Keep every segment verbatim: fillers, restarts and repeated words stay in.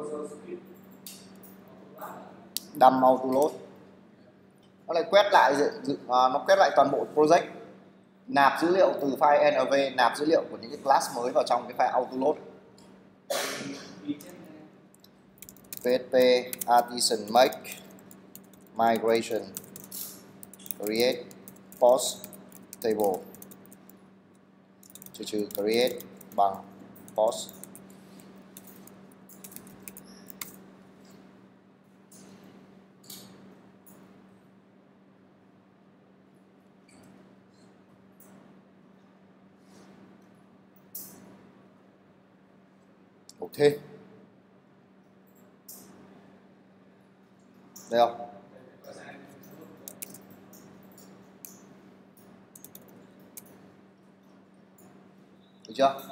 Dump auto load. Nó lại quét lại nó quét lại toàn bộ project, nạp dữ liệu từ file env, nạp dữ liệu của những cái class mới vào trong cái file auto load. pê ét pê artisan make migration create post table trừ trừ create bằng post. Ok, đây không? Được chưa?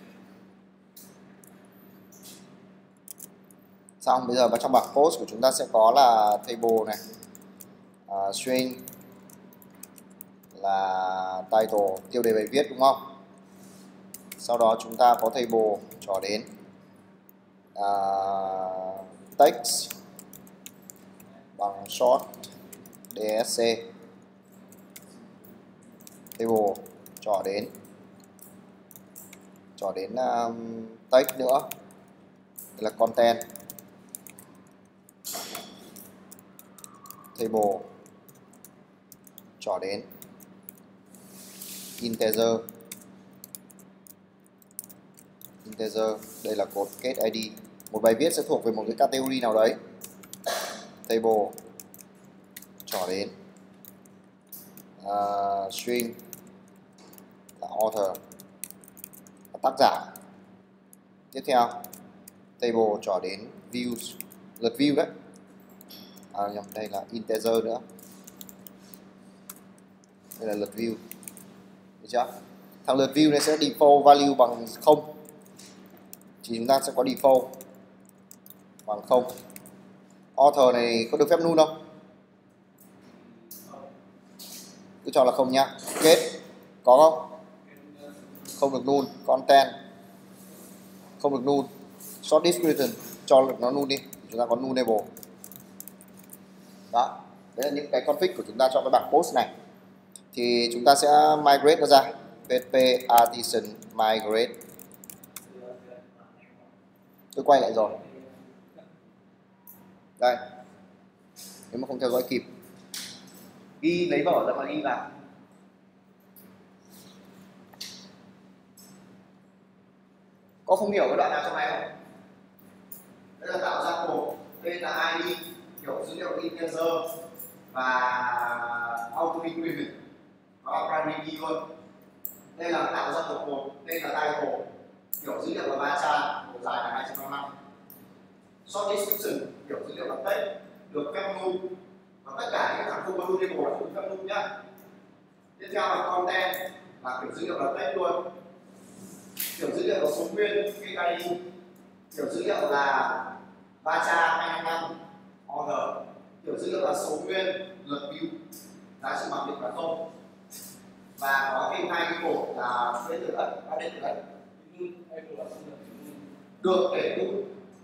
Xong bây giờ vào trong bảng post của chúng ta sẽ có là table này, uh, string là title, tiêu đề bài viết đúng không? Sau đó chúng ta có table trỏ đến uh, text bằng short dsc, table trỏ đến trỏ đến um, text nữa, đây là content, table trỏ đến integer, integer đây là cột kết i đê. Một bài viết sẽ thuộc về một cái category nào đấy, table trỏ đến uh, string là author là tác giả. Tiếp theo table trỏ đến views, lượt view đấy, à, nhầm, đây là integer nữa, đây là lượt view, được chưa? Thằng lượt view này sẽ default value bằng không, thì chúng ta sẽ có default bằng không. Author này có được phép null không? Cứ cho là không nhá. Kết có không? Không được null. Content không được null. Short description cho được nó null đi, chúng ta có nullable. Đó, đấy là những cái config của chúng ta cho cái bảng post này. Thì chúng ta sẽ migrate nó ra. pê ét pê artisan migrate. Tôi quay lại rồi. Đây, nếu mà không theo dõi kịp, ghi lấy vở ra mà ghi vào. Có không hiểu cái đoạn nào trong này không? Đây là tạo ra cột, đây là i đê, kiểu dữ liệu integer và auto increment và primary key luôn. Đây là tạo ra một cột, đây là title, kiểu dữ liệu là ba trang, độ dài là hai trăm năm mươi lăm. Short description, kiểu dữ liệu là text, được phép null, và tất cả những thằng không có null table là không được phép null nhá. Tiếp theo là content, là kiểu dữ liệu là text luôn, kiểu dữ liệu là số nguyên, cái i đê, kiểu dữ liệu là ba cha hai trăm năm mươi lăm, order, kiểu dữ liệu là số nguyên, lượt view, giá trị mặc định là không, và có thêm hai cái cột là tên từ đất và tên từ đất được để null.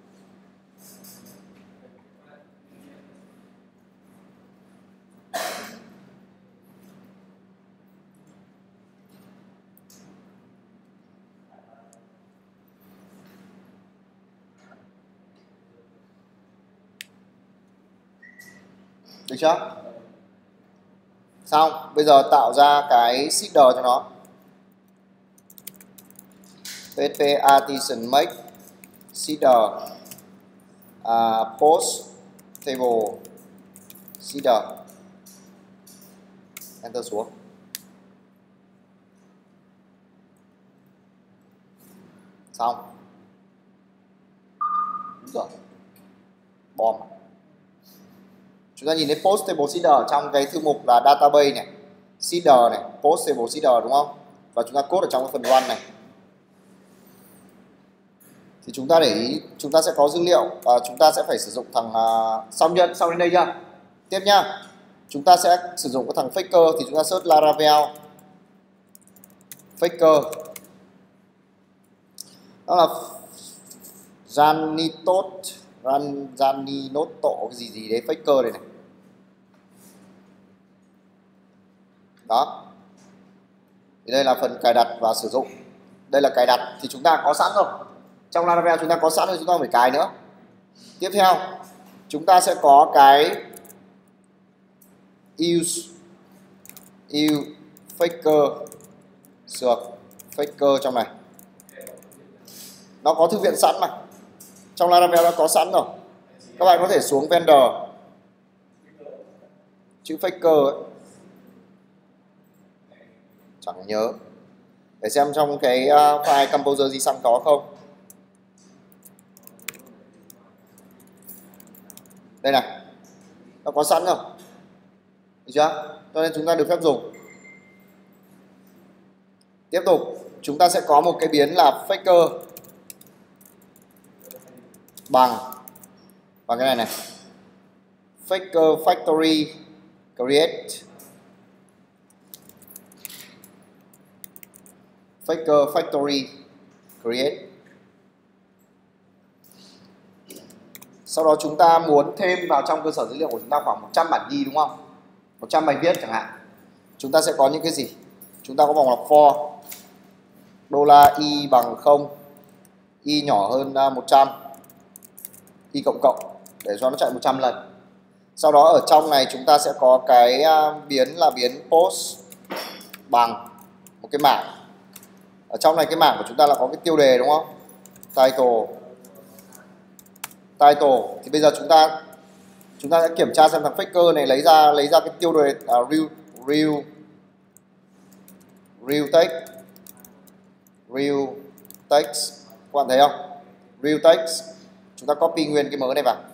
Được chưa? Xong, bây giờ tạo ra cái seeder cho nó. pê ét pê artisan make seeder uh, post table seeder. Enter xuống. Xong. Đúng rồi. Bom. Chúng ta nhìn thấy post table seeder trong cái thư mục là database này, seeder này, post table seeder đúng không? Và chúng ta code ở trong cái phần run này. Thì chúng ta để ý, chúng ta sẽ có dữ liệu và chúng ta sẽ phải sử dụng thằng uh, xong chưa? Xong đến đây chưa? Tiếp nhá. Chúng ta sẽ sử dụng cái thằng faker, thì chúng ta search Laravel faker. Đó là Janitot Ranjani Noto cái gì gì đấy faker này này. Đó. Thì đây là phần cài đặt và sử dụng. Đây là cài đặt thì chúng ta có sẵn rồi. Trong Laravel chúng ta có sẵn rồi, chúng ta không phải cài nữa. Tiếp theo chúng ta sẽ có cái use use faker sược faker trong này. Nó có thư viện sẵn mà. Trong Laravel đã có sẵn rồi. Các bạn có thể xuống vendor chữ faker ấy. Chẳng nhớ. Để xem trong cái file Composer JSON có không. Đây này. Nó có sẵn rồi. Được chưa? Cho nên chúng ta được phép dùng. Tiếp tục, chúng ta sẽ có một cái biến là faker bằng bằng cái này này. Faker factory create Faker factory create. Sau đó chúng ta muốn thêm vào trong cơ sở dữ liệu của chúng ta khoảng một trăm bản ghi đúng không? một trăm bài viết chẳng hạn. Chúng ta sẽ có những cái gì? Chúng ta có vòng lọc for đô la y bằng không, y nhỏ hơn một trăm, y cộng cộng để cho nó chạy một trăm lần. Sau đó ở trong này chúng ta sẽ có cái biến là biến post bằng một cái mảng. Ở trong này cái mảng của chúng ta là có cái tiêu đề đúng không? Title. Title thì bây giờ chúng ta chúng ta sẽ kiểm tra xem thằng faker này lấy ra lấy ra cái tiêu đề uh, real real real text real text. Các bạn thấy không? Real text. Chúng ta copy nguyên cái mớ này vào.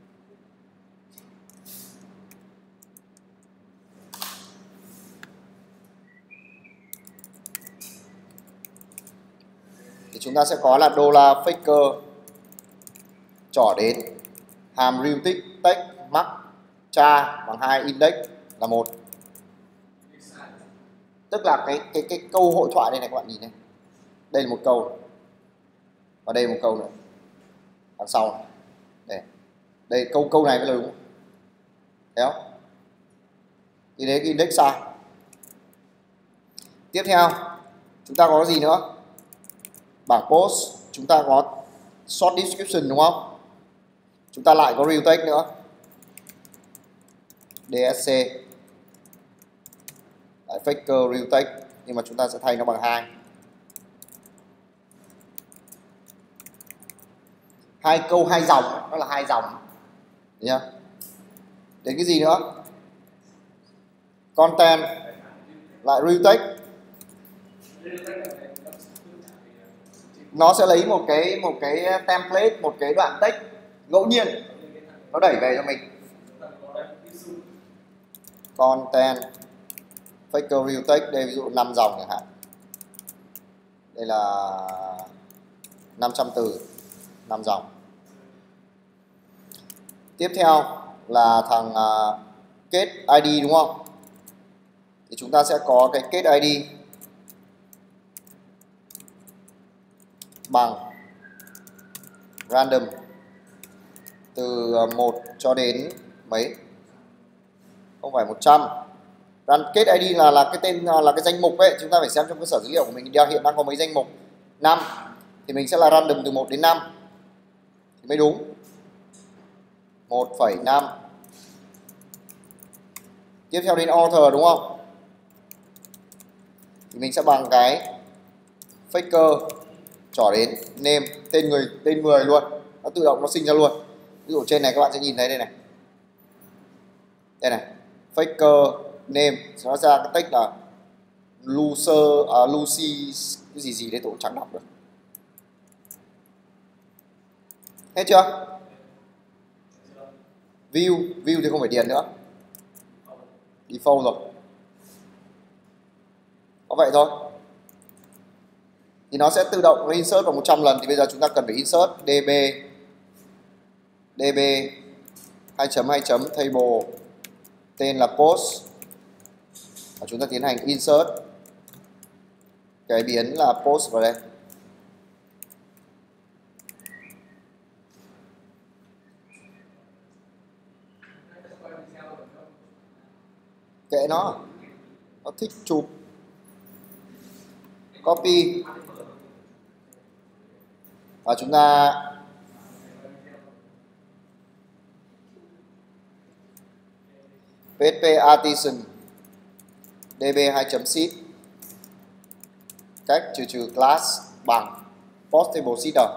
Thì chúng ta sẽ có là đô la faker trỏ đến hàm real text max cha bằng hai index là một. Tức là cái cái cái câu hội thoại đây này các bạn nhìn này. Đây là một câu này. Và đây là một câu nữa. Đằng sau này. Đây. Đây câu câu này mới là đúng. Thấy không? Thì đấy cái index sai. Tiếp theo chúng ta có gì nữa? Bảng post chúng ta có short description đúng không? Chúng ta lại có real text nữa. đê ét xê lại faker real text nhưng mà chúng ta sẽ thay nó bằng hai. Hai câu hai dòng, nó là hai dòng. Thấy chưa? Đến cái gì nữa? Content lại real text. Nó sẽ lấy một cái một cái template, một cái đoạn text ngẫu nhiên, nó đẩy về cho mình. Content faker real text đây ví dụ năm dòng chẳng hạn. Đây là năm trăm từ, năm dòng. Tiếp theo là thằng uh, kết i đê đúng không? Thì chúng ta sẽ có cái kết i đê bằng random từ một cho đến mấy, không phải một trăm. Kết i đê là là cái tên là cái danh mục ấy, chúng ta phải xem trong cơ sở dữ liệu của mình hiện đang có mấy danh mục. Năm thì mình sẽ là random từ một đến năm thì mới đúng. một phẩy năm. Tiếp theo đến author đúng không? Thì mình sẽ bằng cái faker trỏ đến name, tên người tên người luôn, nó tự động nó sinh ra luôn. Ví dụ trên này các bạn sẽ nhìn thấy đây này, đây này, faker name nó ra cái text là loser, uh, Lucy cái gì gì đấy tôi cũng chẳng đọc được. Hết chưa? View view thì không phải điền nữa, default rồi, có vậy thôi. Thì nó sẽ tự động insert vào một trăm lần. Thì bây giờ chúng ta cần phải insert db db hai chấm hai chấm table tên là post và chúng ta tiến hành insert cái biến là post vào đây. kệ nó, nó thích chụp. Copy và chúng ta pê ét pê artisan db hai chấm seed cách trừ trừ class bằng post table seeder.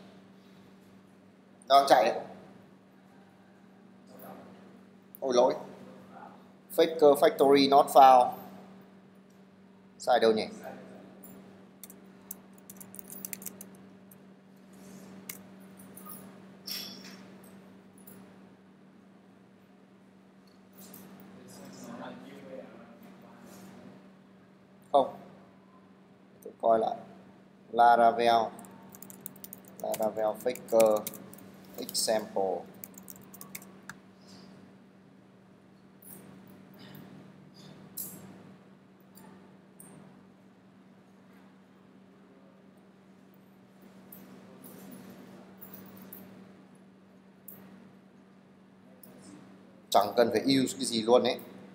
Đang chạy đấy. Ôi lỗi, faker factory not found. Sai đâu nhỉ? Không, tôi coi lại. Laravel Laravel faker example. Chẳng cần phải use cái gì luôn ấy.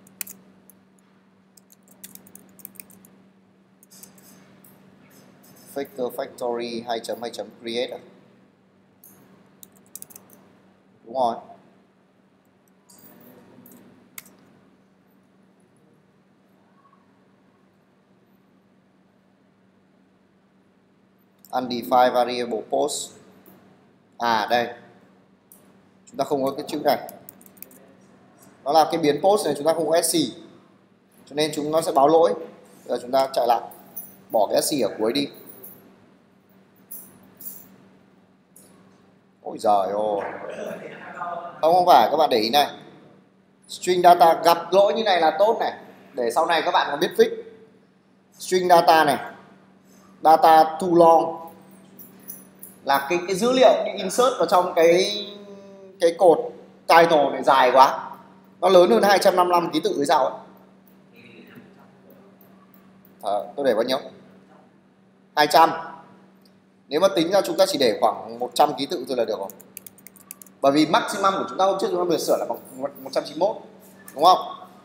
Faker factory hai chấm hai chấm create à? Đúng rồi. Undefined variable post. À đây, chúng ta không có cái chữ này. Nó là cái biến post này, chúng ta không có sc, cho nên chúng nó sẽ báo lỗi. Bây giờ chúng ta chạy lại, bỏ cái sc ở cuối đi. Ôi giời ơi. Không, không phải, các bạn để ý này. String data gặp lỗi như này là tốt này, để sau này các bạn có biết fix. String data này, data too long, là cái cái dữ liệu đi insert vào trong cái cái cột title này dài quá, nó lớn hơn hai trăm năm mươi lăm ký tự hay sao ấy. À, tôi để bao nhiêu? hai trăm. Nếu mà tính ra chúng ta chỉ để khoảng một trăm ký tự thôi là được rồi. Bởi vì maximum của chúng ta hôm trước chúng ta vừa sửa là bằng một trăm chín mươi mốt, đúng không?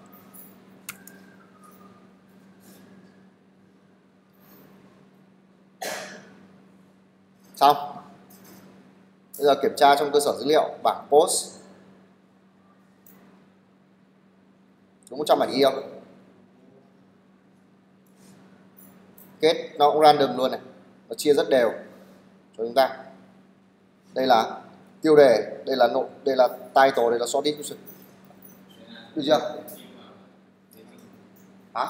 Xong. Bây giờ kiểm tra trong cơ sở dữ liệu bảng post. Đúng một trăm bản ghi không? Kết nó cũng random luôn này, nó chia rất đều cho chúng ta. Đây là tiêu đề, đây là nội, đây là title, đây là short description. Được chưa? Hả?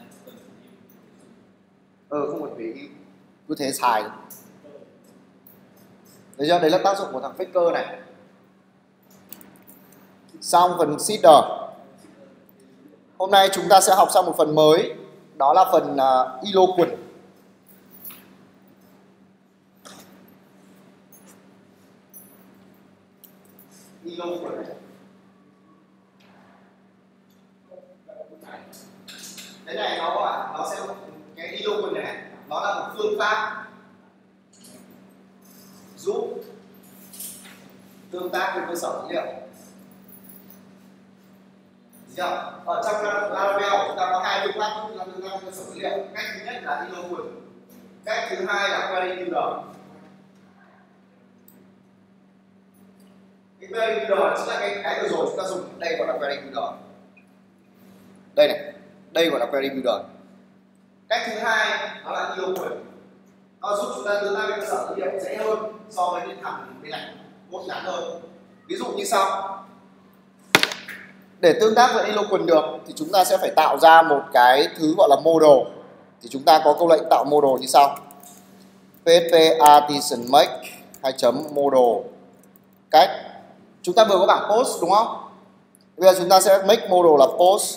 Ừ, không cần phải cứ thế xài. Đấy chưa? Đấy là tác dụng của thằng faker này. Xong phần seeder. Hôm nay chúng ta sẽ học sang một phần mới, đó là phần uh, eloquent. Eloquent. Cái này nó à, nó sẽ cái eloquent này, này nó là một phương pháp giúp tương tác với cơ sở dữ liệu. Chưa? Ở trong Laravel chúng ta có hai phương pháp chúng ta tương tác với cơ sở dữ liệu. Cách thứ nhất là eloquent, cách thứ hai là query builder. Cái query builder chính là cái cái vừa rồi chúng ta dùng, đây gọi là query builder. Đây này, đây gọi là query builder. Cách thứ hai nó là eloquent, nó giúp chúng ta tương tác với cơ sở dữ liệu dễ hơn so với những thằng bên này, code ngắn hơn. Ví dụ như sau. Để tương tác với eloquent được thì chúng ta sẽ phải tạo ra một cái thứ gọi là model. Thì chúng ta có câu lệnh tạo model như sau. pê ét pê artisan make hai chấm model cách. Chúng ta vừa có bảng post đúng không? Bây giờ chúng ta sẽ make model là post.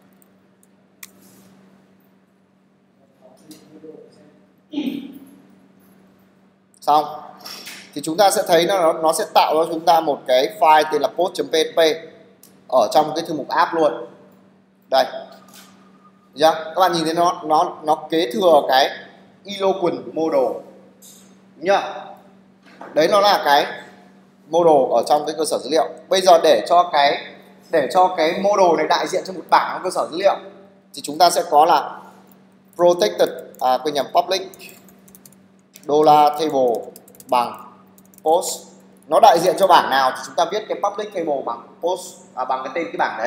Xong. Thì chúng ta sẽ thấy nó nó sẽ tạo cho chúng ta một cái file tên là post.php ở trong cái thư mục app luôn. Đây. Được chưa? Các bạn nhìn thấy nó nó nó kế thừa cái eloquent model. Đúng chưa? Đấy nó là cái model ở trong cái cơ sở dữ liệu. Bây giờ để cho cái để cho cái model này đại diện cho một bảng trong cơ sở dữ liệu thì chúng ta sẽ có là protected, à quên nhầm, public dollar table bằng post. Nó đại diện cho bảng nào thì chúng ta viết cái public table bằng post, à, bằng cái tên cái bảng đấy.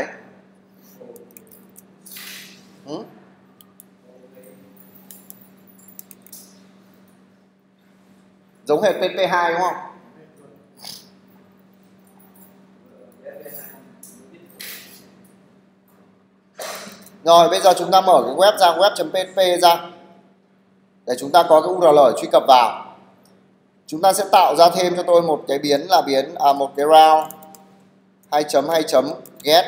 Ừ? Giống hệt pê pê hai đúng không? Rồi bây giờ chúng ta mở cái web ra, web.php ra để chúng ta có cái u rờ lờ truy cập vào. Chúng ta sẽ tạo ra thêm cho tôi một cái biến là biến à, một cái round hai chấm hai chấm get.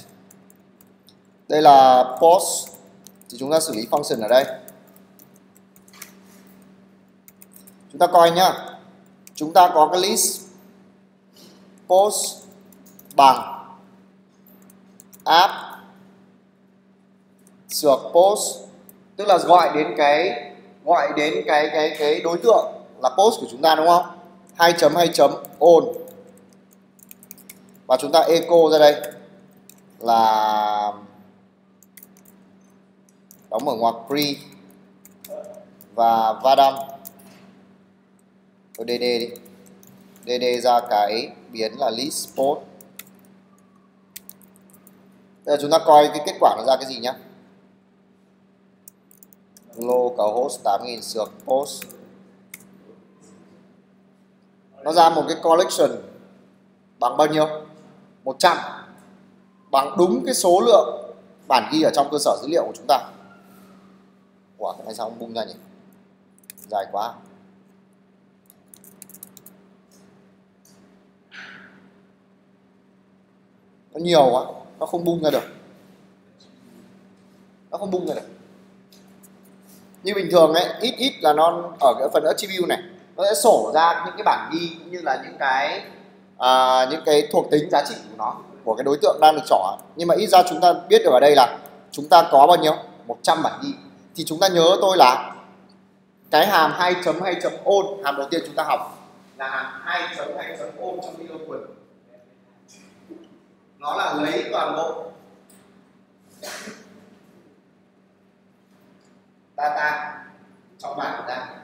Đây là post thì chúng ta xử lý function ở đây. Chúng ta coi nhá. Chúng ta có cái list post bằng app sược post, tức là gọi đến cái gọi đến cái cái cái đối tượng là post của chúng ta đúng không? hai chấm hai chấm on. Và chúng ta echo ra đây là đóng mở ngoặc pre và vadam. Tôi dd đi. dd ra cái biến là list post. Bây giờ chúng ta coi cái kết quả nó ra cái gì nhá. Localhost tám nghìn sược post. Nó ra một cái collection bằng bao nhiêu? một trăm. Bằng đúng cái số lượng bản ghi ở trong cơ sở dữ liệu của chúng ta. Ủa, cái này sao không bung ra nhỉ? Dài quá. Nó nhiều quá, nó không bung ra được. Nó không bung ra được. Như bình thường ấy, ít ít là nó ở cái phần attribute này, nó sẽ sổ ra những cái bản ghi cũng như là những cái à, những cái thuộc tính giá trị của nó, của cái đối tượng đang được chọn. Nhưng mà ít ra chúng ta biết được ở đây là chúng ta có bao nhiêu? một trăm bản ghi. Thì chúng ta nhớ tôi là cái hàm hai chấm hai chấm on, hàm đầu tiên chúng ta học là hàm hai chấm hai chấm on trong eloquent. Nó là lấy toàn bộ data trong bảng của ta.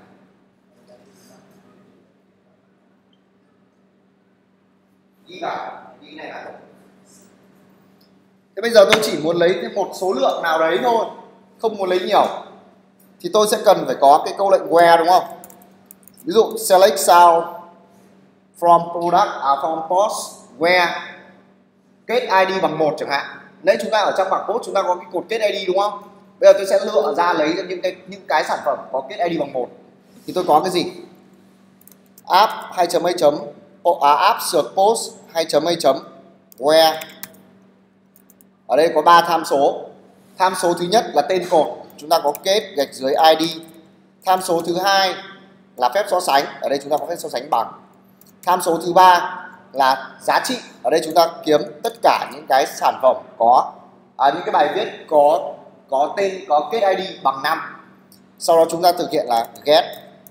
Ghi vào, ghi này là. Thế bây giờ tôi chỉ muốn lấy thêm một số lượng nào đấy thôi, không muốn lấy nhiều, thì tôi sẽ cần phải có cái câu lệnh where đúng không? Ví dụ select sound from product à, from post where kết i đê bằng một chẳng hạn. Đấy, chúng ta ở trong bảng post chúng ta có cái cột kết i đê đúng không? Bây giờ tôi sẽ lựa ra lấy những cái những cái sản phẩm có kết i đê bằng một. Thì tôi có cái gì? App hai chấm hai chấm à, app search post hai chấm hai chấm where. Ở đây có ba tham số. Tham số thứ nhất là tên cột, chúng ta có kết gạch dưới i đê. Tham số thứ hai là phép so sánh, ở đây chúng ta có phép so sánh bằng. Tham số thứ ba là giá trị, ở đây chúng ta kiếm tất cả những cái sản phẩm có à, những cái bài viết có có tên có kết i đê bằng năm. Sau đó chúng ta thực hiện là get.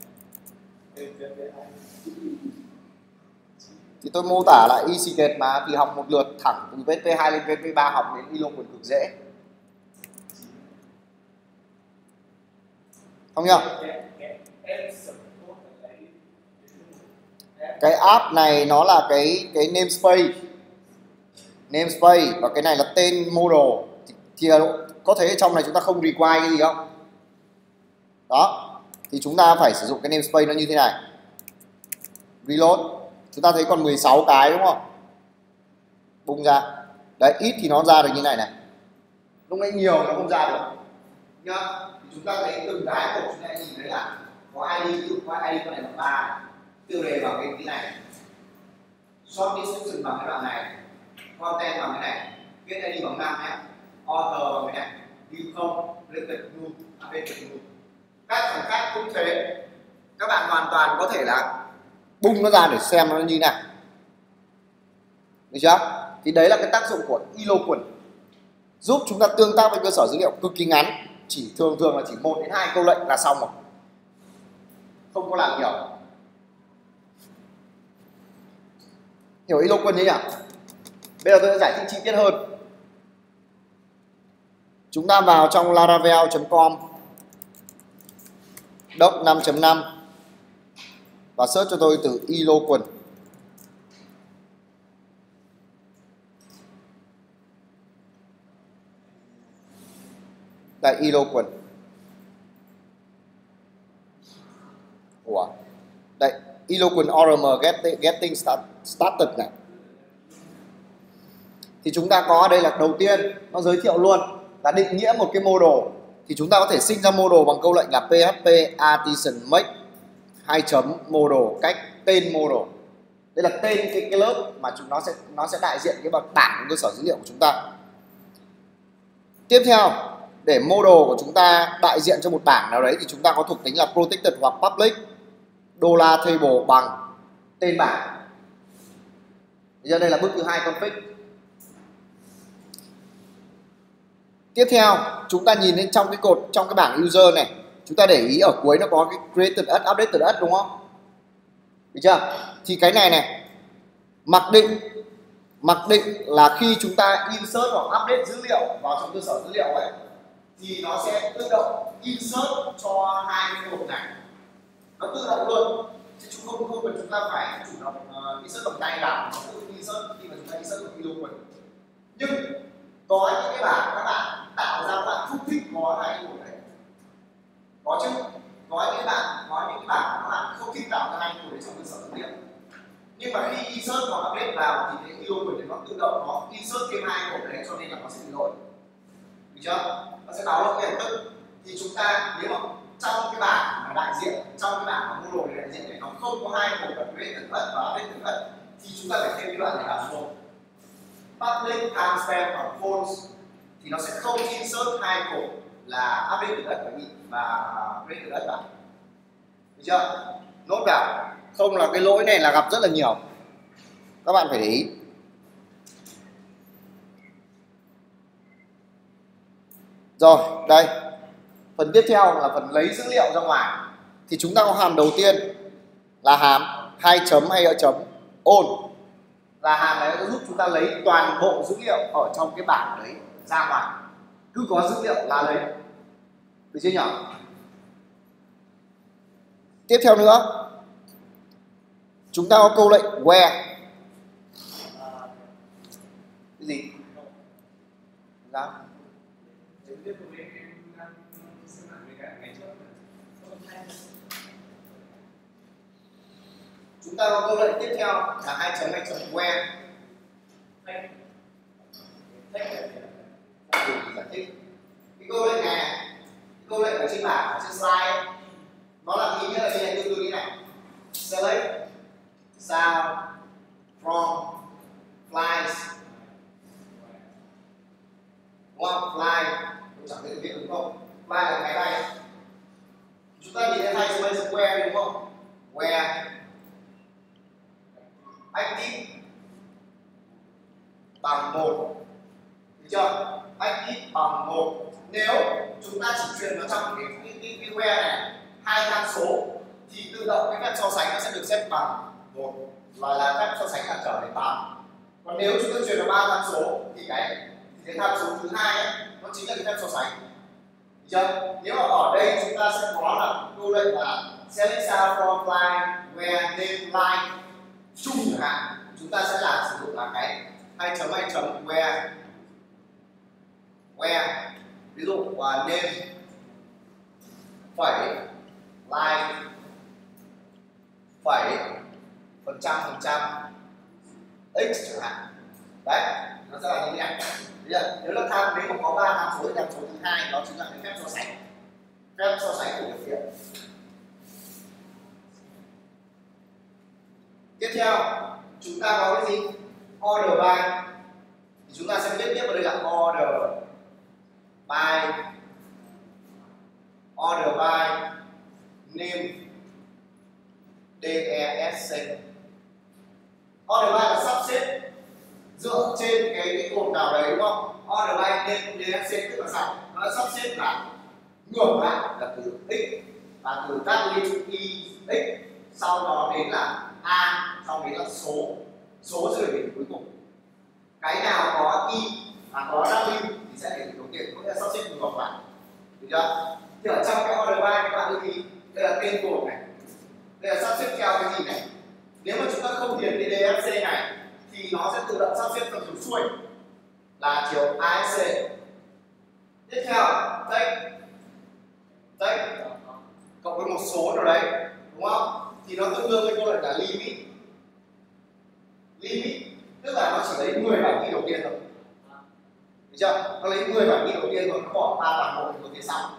Thì tôi mô tả lại easy get mà, thì học một lượt thẳng từ vê pê hai lên vê pê ba, học đến eloquent cực dễ. Không nhá? Cái app này nó là cái cái namespace. Namespace và cái này là tên model. Thì, thì có thấy ở trong này chúng ta không require cái gì không? Đó. Thì chúng ta phải sử dụng cái namespace nó như thế này. Reload. Chúng ta thấy còn mười sáu cái đúng không? Bung ra. Đấy, ít thì nó ra được như này này. Lúc nãy nhiều nó không ra được. Nhá. Thì chúng ta thấy từng cái của chúng ta nhìn thấy là có i đê, ví dụ có i đê con này bằng ba, tiêu đề bằng cái này, short description bằng cái đoạn này, content bằng cái này, kết i đê bằng năm nhé, author bằng cái này, view không, related new, updated new. Các thằng khác cũng thế. Các bạn hoàn toàn có thể là bung nó ra để xem nó như thế nào. Được chưa? Thì đấy là cái tác dụng của eloquent, giúp chúng ta tương tác với cơ sở dữ liệu cực kỳ ngắn, chỉ thường thường là chỉ một đến hai câu lệnh là xong rồi, không có làm nhiều. Hiểu eloquent nhỉ? Bây giờ tôi sẽ giải thích chi tiết hơn. Chúng ta vào trong laravel chấm com doc năm chấm năm và search cho tôi từ eloquent. Đây, eloquent. Ủa? Đây, eloquent o rờ em getting, getting start, started này. Thì chúng ta có ở đây là đầu tiên nó giới thiệu luôn là định nghĩa một cái model. Thì chúng ta có thể sinh ra model bằng câu lệnh là php artisan make hai chấm model, cách tên model. Đây là tên cái, cái lớp mà chúng nó sẽ nó sẽ đại diện cái bảng bảng cơ sở dữ liệu của chúng ta. Tiếp theo, để model của chúng ta đại diện cho một bảng nào đấy thì chúng ta có thuộc tính là protected hoặc public dollar table bằng tên bảng. Bây giờ đây là bước thứ hai config. Tiếp theo, chúng ta nhìn lên trong cái cột trong cái bảng user này, chúng ta để ý ở cuối nó có cái created as, updated as đúng không? Được chưa? Thì cái này này mặc định mặc định là khi chúng ta insert hoặc update dữ liệu vào trong cơ sở dữ liệu ấy thì nó sẽ tự động insert cho hai cái cột này. Nó tự động luôn. Chứ chúng không không cần chúng ta phải chủ động uh, insert bằng tay làm, nó tự insert khi mà chúng ta insert bằng eloquent. Nhưng có những cái bảng các bạn tạo ra các bạn không thích có hai cái cột này. Có chứ? Có những cái bảng có những cái bảng các bạn không thích tạo ra hai cái cột trong cơ sở dữ liệu. Nhưng mà khi insert hoặc update vào thì cái eloquent thì nó tự động nó insert thêm hai cột đấy, cho nên là nó sẽ bị lỗi. Được chưa? Nó sẽ báo lỗi ngay lập tức. Thì chúng ta nếu mà trong cái bảng mà đại diện, trong cái bảng mà model đại diện này nó không có hai cột là created as và updated as thì chúng ta phải thêm cái đoạn này vào số public timestamp hoặc false thì nó sẽ không insert hai cột là updated as và created as vào. Được chưa? Nốt vào. Không là cái lỗi này là gặp rất là nhiều. Các bạn phải để ý. Rồi, đây. Phần tiếp theo là phần lấy dữ liệu ra ngoài. Thì chúng ta có hàm đầu tiên là hàm hai chấm hay ở chấm on. Là hàm này sẽ giúp chúng ta lấy toàn bộ dữ liệu ở trong cái bảng đấy ra ngoài. Cứ có dữ liệu là lấy. Được chưa nhỉ? Tiếp theo nữa, chúng ta có câu lệnh where. Cái gì? Sao? Chúng ta có câu lệnh tiếp theo là hai chấm hai chấm where. Giải thích. Cái câu lệnh này, cái câu lệnh ở trên bảng, ở trên slide, nó là ý nghĩa là như này, tương tự như này. Select sound from flies. Đúng không? Fly, tôi chẳng biết viết đúng không? Fly là máy bay. Chúng ta nhìn thấy hai chấm hai chấm where đúng không? Where active bằng một. Được chưa? Active bằng một. Nếu chúng ta chỉ truyền vào trong cái cái cái, cái where này hai tham số thì tự động cái phép so sánh nó sẽ được xếp bằng một, là là phép so sánh là trở thành bằng. Còn nếu chúng ta truyền vào ba tham số thì cái thì cái tham số thứ hai ấy, nó chính là cái phép so sánh. Được chưa? Nếu mà ở đây chúng ta sẽ có là câu lệnh là select sound from line where name line chung chẳng hạn, chúng ta sẽ làm sử dụng là cái hai chấm hai chấm where where ví dụ uh, name phẩy line phẩy phần trăm phần trăm x chẳng hạn. Đấy, nó sẽ là như thế này. Bây giờ nếu là tham nếu mà có ba tham số thì tham số thứ hai đó chính là cái phép so sánh, phép so sánh của điều kiện. Tiếp theo chúng ta có cái gì? Order by. Thì chúng ta sẽ viết tiếp vào đây là order by order by name desc. Order by là sắp xếp dựa trên cái, cái cột nào đấy đúng không? Order by name desc tức là sao? Nó sắp xếp là ngược lại là từ x và từ các liên y x sau đó đến là a, sau đấy là số số rơi đến cuối cùng. Cái bê xê này thì nó sẽ tự động sắp xếp theo chiều xuôi là chiều a ét xê. Tiếp theo take take cộng với một số nào đấy, đúng không? Thì nó tương đương với câu lệnh là limit. Limit tức là nó chỉ lấy mười bản ghi đầu tiên thôi, được chưa? Nó lấy mười bản ghi đầu tiên rồi nó bỏ ba bản một của phía sau.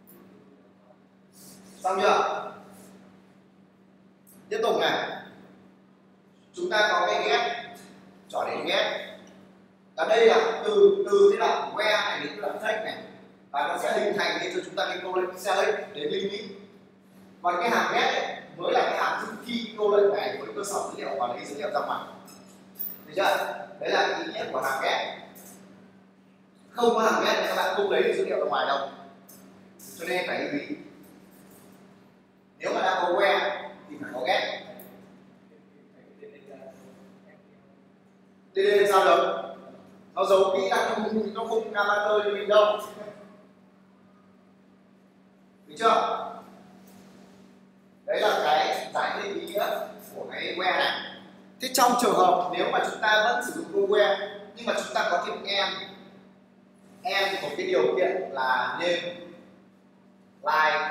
Xong chưa? Tiếp tục này, chúng ta có cái get, chọn đến get. Và đây là từ từ cái đoạn where này đến cái đoạn take này, và nó sẽ hình thành nên cho chúng ta cái câu lệnh select đến limit. Còn cái hàm get ấy, mới là cái hàm thực thi câu lệnh này với cơ sở dữ liệu và lấy dữ liệu ra ngoài. Được chưa? Đấy là cái ý nghĩa của hàm get. Không có hàm get thì các bạn không lấy được dữ liệu ra ngoài đâu. Cho nên phải lưu ý. Nếu mà đang có where thì phải có get. Đây đây sao được? Nó giấu kỹ là nó không nó không character cho mình đâu. Được chưa? Đấy là cái giải thích ý nghĩa của cái where này. Thế trong trường hợp nếu mà chúng ta vẫn sử dụng câu where nhưng mà chúng ta có thêm em, em thì có cái điều kiện là nên like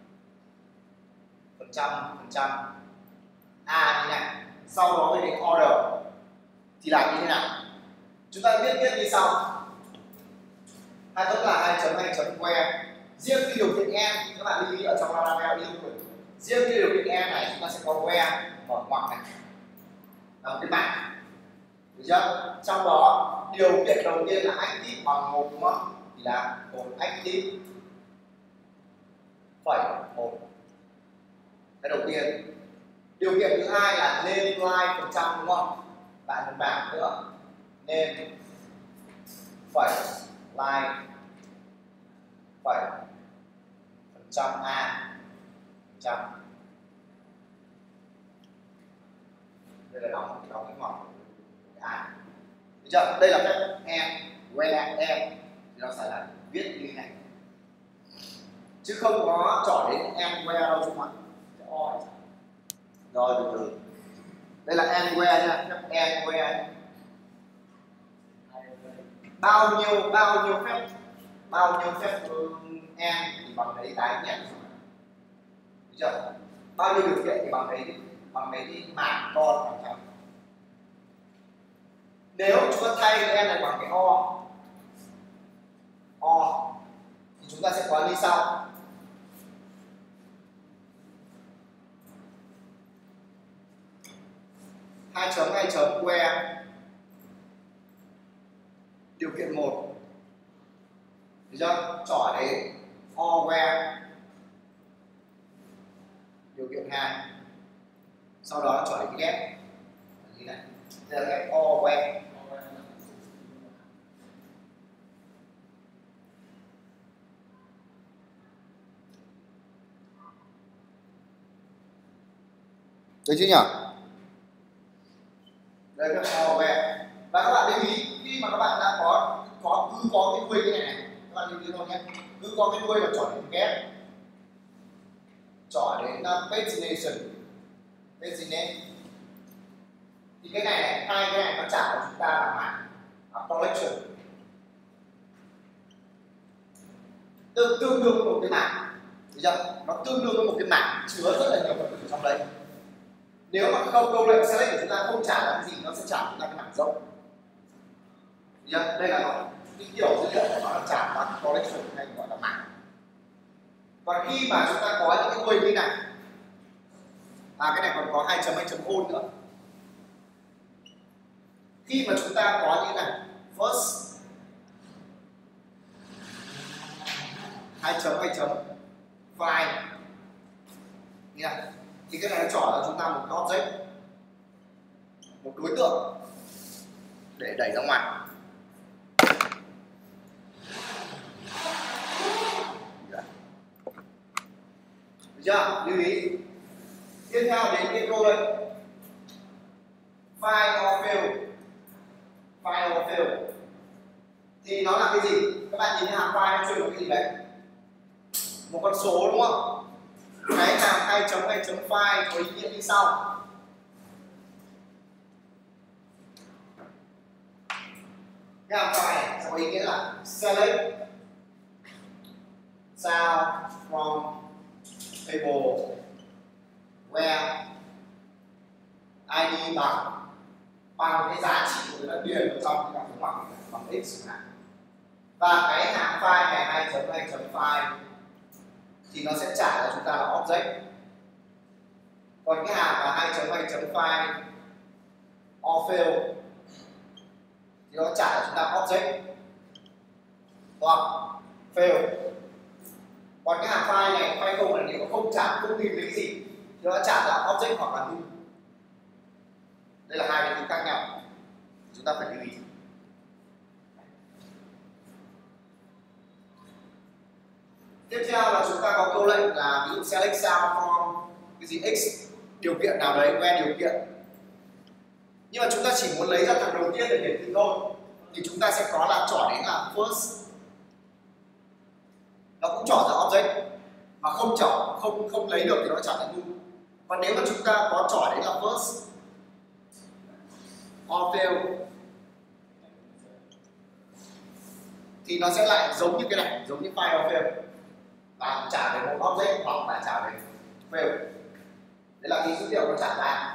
phần trăm phần trăm a như này, sau đó mới đến order thì là như thế nào? Chúng ta viết tiếp như sau. Hai tức là hai chấm hai chấm where. Riêng cái điều kiện em các bạn lưu ý ở trong Laravel yêu cầu. Riêng cái điều kiện em này chúng ta sẽ có where mở ngoặc này là một cái bảng, được chưa? Trong đó điều kiện đầu tiên là active bằng một, đúng không? Thì là một active phẩy một. Cái đầu tiên. Điều kiện thứ hai là nên like phần trăm, đúng không? Lại một bảng nữa nên phẩy like phẩy phần trăm a phần trăm. Đây là đóng đóng cái ngoặc a. Được chưa? Đây là phép em where em thì nó sẽ là viết như thế này, chứ không có chọn đến em where đâu chúng bạn. Rồi từ từ. Đây là em where nha, phép em where. Bao nhiêu bao nhiêu phép bao nhiêu phép em thì bằng đấy cái nhé. Được chưa? Bao nhiêu điều kiện thì bằng đấy bằng đấy cái mảng con phần trăm. Nếu chúng ta thay cái em này bằng cái o o thì chúng ta sẽ có như sau. Hai chấm hai chấm where điều kiện một, được chưa? Chọn đến o where điều kiện hai, sau đó chọn đến cái get như này. Đây là get o where. Được chưa nhỉ? Đây là o where. Và các bạn lưu ý khi mà các bạn đã có có cứ có cái đuôi như này này, các bạn lưu ý thôi nhé. Cứ có cái đuôi là chọn đến get, chọn đến uh, destination, destination. Thì cái này, này hai cái này nó trả cho chúng ta là mảng uh, collection, tương tương đương với một cái mảng, được chưa? Nó tương đương với một cái mảng chứa rất là nhiều vật ở trong đây. Nếu mà không câu lệnh select của chúng ta không trả là cái gì, nó sẽ trả chúng ta cái mảng rộng. Đây là nó cái kiểu dữ liệu của nó là trả bằng collection hay gọi là mảng. Còn khi mà chúng ta có những cái đuôi như này, à cái này còn có hai chấm hai chấm ôn nữa. Khi mà chúng ta có như này first hai chấm hai chấm file như này, thì cái này nó chọn là chúng ta một object, một đối tượng để đẩy ra ngoài. Được chưa? Lưu ý. Tiếp theo đến cái câu lệnh file or field. File or field thì nó là cái gì? Các bạn nhìn thấy hàm file nó chuyên vào cái gì đấy? Một con số, đúng không? Cái hàm hai chấm hai chấm file có ý nghĩa như sau. cái hàm file này sẽ có ý nghĩa là select sound from table where i đê bằng bằng cái giá trị của nó điền ở trong cái phím ngoặc bằng x chẳng hạn. Và cái hàm file này hai chấm hai chấm file thì nó sẽ trả cho chúng ta là object. Còn cái hàm là hai chấm hai chấm file or fail thì nó trả cho chúng ta object hoặc fail. Còn cái hàm file này file không là nếu không trả không tìm cái gì thì nó trả ra object hoặc là null. Đây là hai cái thứ khác nhau chúng ta phải lưu ý. Tiếp theo là chúng ta có câu lệnh là ví dụ select sound from cái gì x điều kiện nào đấy, when điều kiện. Nhưng mà chúng ta chỉ muốn lấy ra thằng đầu tiên để hiển thị thôi thì chúng ta sẽ có là trỏ đến là first, nó cũng trỏ ra object, mà không trỏ không không lấy được thì nó trả ra null. Còn nếu mà chúng ta có trỏ đến là first or fail thì nó sẽ lại giống như cái này, giống như file or fail và trả về một object hoặc là trả về fail. Đấy là cái dữ liệu nó trả ra.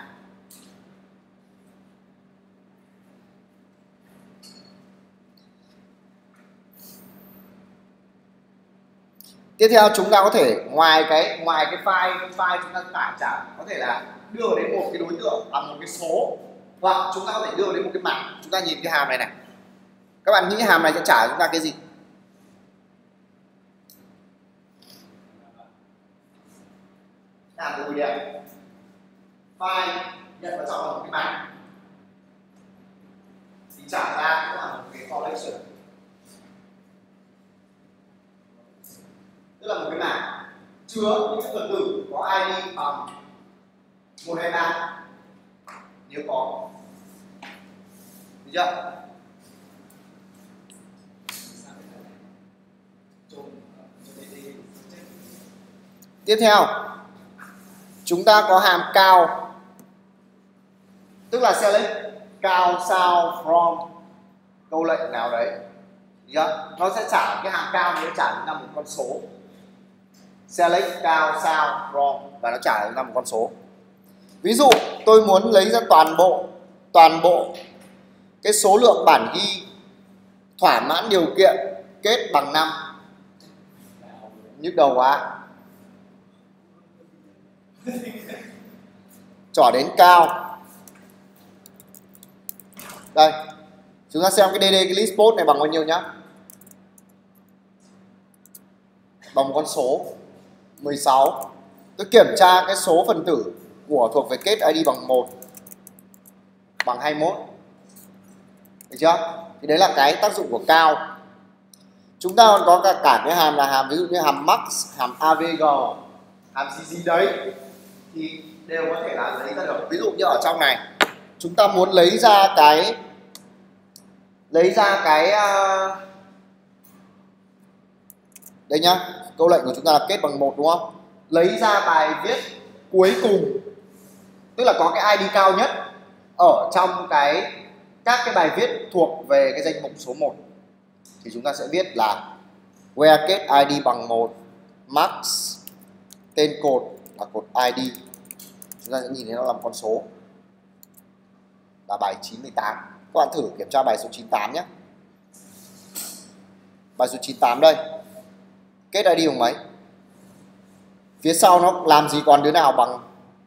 Tiếp theo chúng ta có thể ngoài cái ngoài cái file cái file chúng ta tải trả có thể là đưa đến một cái đối tượng bằng một cái số, hoặc chúng ta có thể đưa đến một cái mảng. Chúng ta nhìn cái hàm này này, các bạn nghĩ hàm này sẽ trả chúng ta cái gì? Hàm gì đây? File nhận vào trong một cái mảng thì trả ra cũng là một cái collection, tức là một cái mảng chứa những phần tử có i đê bằng một hay ba nếu có. Được chưa? Tiếp theo chúng ta có hàm cao, tức là select cao sound from câu lệnh nào đấy. Được chưa? Nó sẽ trả cái hàm cao, nó trả chúng ta một con số. Select cao sound from và nó trả chúng ta một con số. Ví dụ tôi muốn lấy ra toàn bộ toàn bộ cái số lượng bản ghi thỏa mãn điều kiện kết bằng năm. Nhức đầu quá. Trỏ đến cao. Đây, chúng ta xem cái đê đê cái list post này bằng bao nhiêu nhá. Bằng một con số mười sáu. Tôi kiểm tra cái số phần tử của thuộc về kết i đê bằng một bằng hai mươi mốt. Được chưa? Thì đấy là cái tác dụng của cao. Chúng ta còn có cả, cả cái hàm là hàm ví dụ như hàm max, hàm avg, hàm gì gì đấy thì đều có thể là lấy ra được. Ví dụ như ở trong này chúng ta muốn lấy ra cái lấy ra cái uh... đây nhá, câu lệnh của chúng ta là kết bằng một đúng không? Lấy ra bài viết cuối cùng, tức là có cái i đê cao nhất ở trong cái các cái bài viết thuộc về cái danh mục số một thì chúng ta sẽ viết là where kết i đê bằng một max tên cột là cột i đê. Chúng ta sẽ nhìn thấy nó làm con số là bài chín mươi tám. Các bạn thử kiểm tra bài số chín mươi tám nhé. Bài số chín mươi tám đây, kết i đê bằng mấy? Phía sau nó làm gì còn đứa nào bằng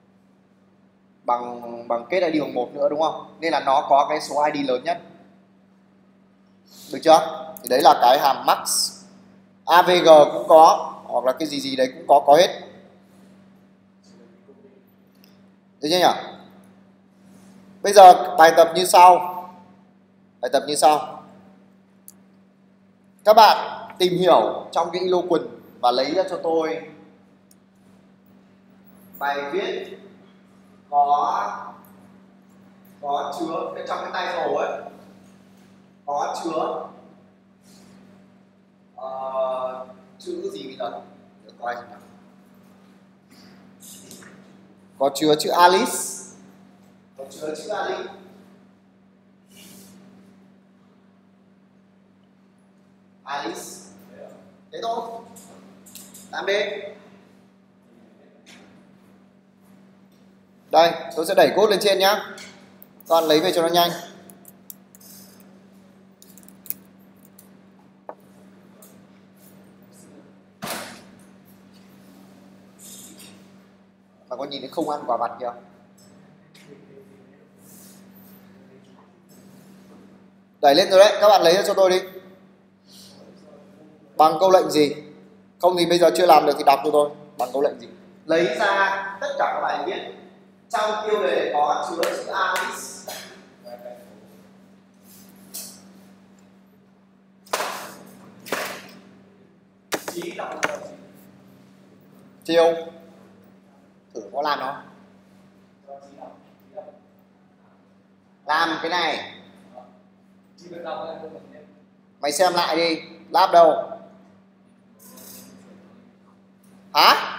bằng bằng kết i đê bằng một nữa đúng không? Nên là nó có cái số i đê lớn nhất. Được chưa? Thì đấy là cái hàm max. avg cũng có, hoặc là cái gì gì đấy cũng có có hết. Được chưa nhỉ? Bây giờ bài tập như sau. Bài tập như sau. Các bạn tìm hiểu trong cái eloquent và lấy ra cho tôi bài viết có có chứa bên trong cái title ấy có chứa uh, chữ gì bây giờ để coi xem nào. Có chứa chữ Alice, có chứa chữ Alice, Alice. Thế thôi. Làm đi. Đây, tôi sẽ đẩy code lên trên nhá. Con lấy về cho nó nhanh. Mà con nhìn thấy không ăn quả vặt kìa. Đẩy lên rồi đấy, các bạn lấy cho tôi đi. Bằng câu lệnh gì? Không thì bây giờ chưa làm được thì đọc cho tôi. Bằng câu lệnh gì? Lấy ra tất cả các bài viết trong tiêu đề có chứa chữ Alice. Chiêu. Thử có làm không? Làm cái này. Mày xem lại đi. Lab đâu? Hả?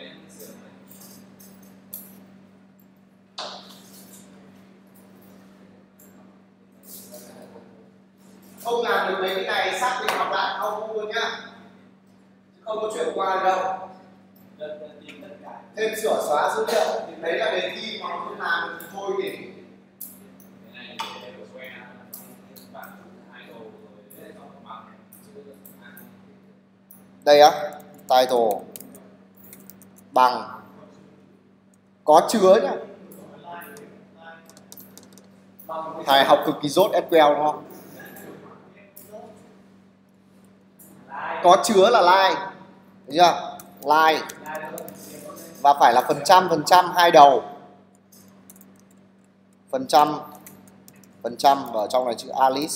Không làm được mấy cái này xác định học lại không luôn nhá. Không có chuyện qua đâu. Thêm sửa xóa dữ liệu thì đấy là đề thi mà không làm được thì thôi thì. Đây á, title bằng có chứa nhá. Thầy học cực kỳ dốt ét quy eo đúng không? Có chứa là like, được chưa? Like và phải là phần trăm phần trăm hai đầu, phần trăm phần trăm và ở trong này chữ Alice.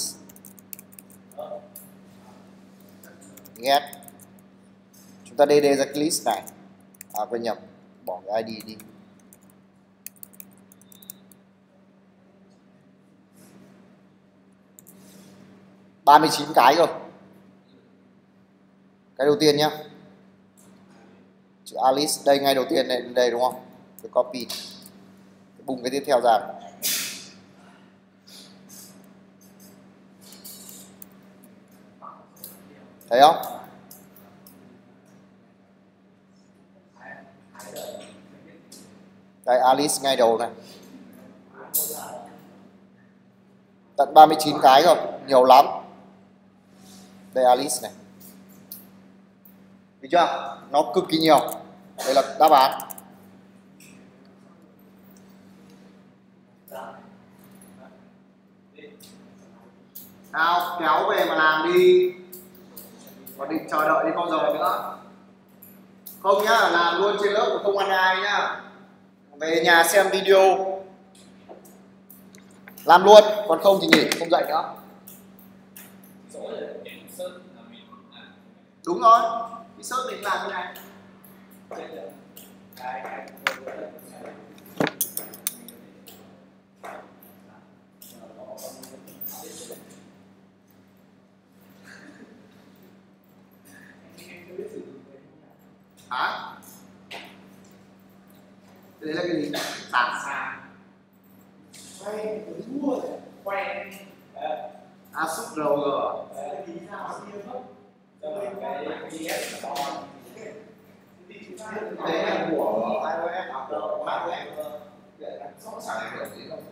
Get. Chúng ta đê đê ra cái list này. À quên nhầm, bỏ cái i đê đi. ba mươi chín cái rồi. Cái đầu tiên nhá. Chữ Alice đây ngay đầu tiên này, đây đúng không? Tôi copy. Tôi bung cái tiếp theo ra. Thấy không? Đây Alice ngay đầu này. Tận ba mươi chín cái rồi, nhiều lắm. Đây Alice này. Được chưa? Nó cực kỳ nhiều. Đây là đáp án. Nào, kéo về mà làm đi. Còn định chờ đợi đến bao giờ nữa? Không nhá, làm luôn trên lớp không ăn ai nhá. Về nhà xem video làm luôn, còn không thì nghỉ, không dạy nữa. Đúng rồi, cái search mình làm như này. Hả? Đấy là cái gì? Sàn sàn. Quay, thua rồi. Quay. A sub rờ giê. Đấy là của iOS học được macOS để sẵn sàng được gì không?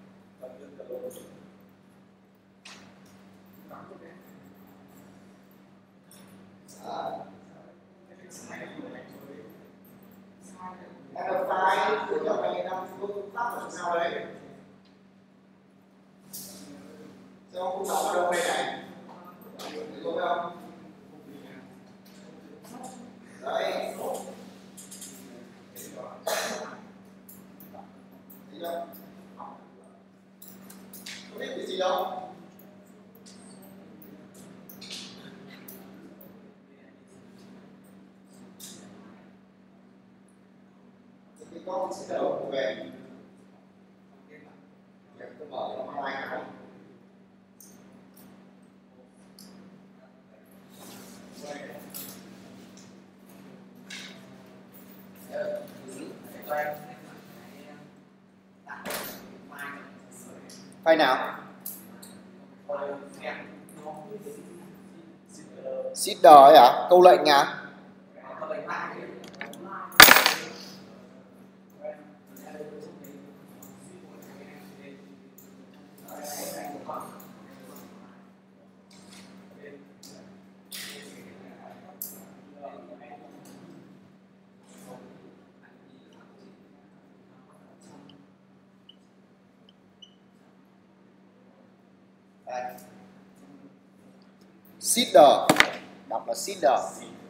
Em đọc file của nhóm này đang công tác làm sao đấy? Sao không đọc ở đâu đây này? Đúng không? Đấy. Thấy chưa? Không biết cái gì đâu. Cái con sẽ đầu về. Tôi mở nó hai cái. File nào? Seeder ấy à? Câu lệnh à? Seeder, đọc là seeder.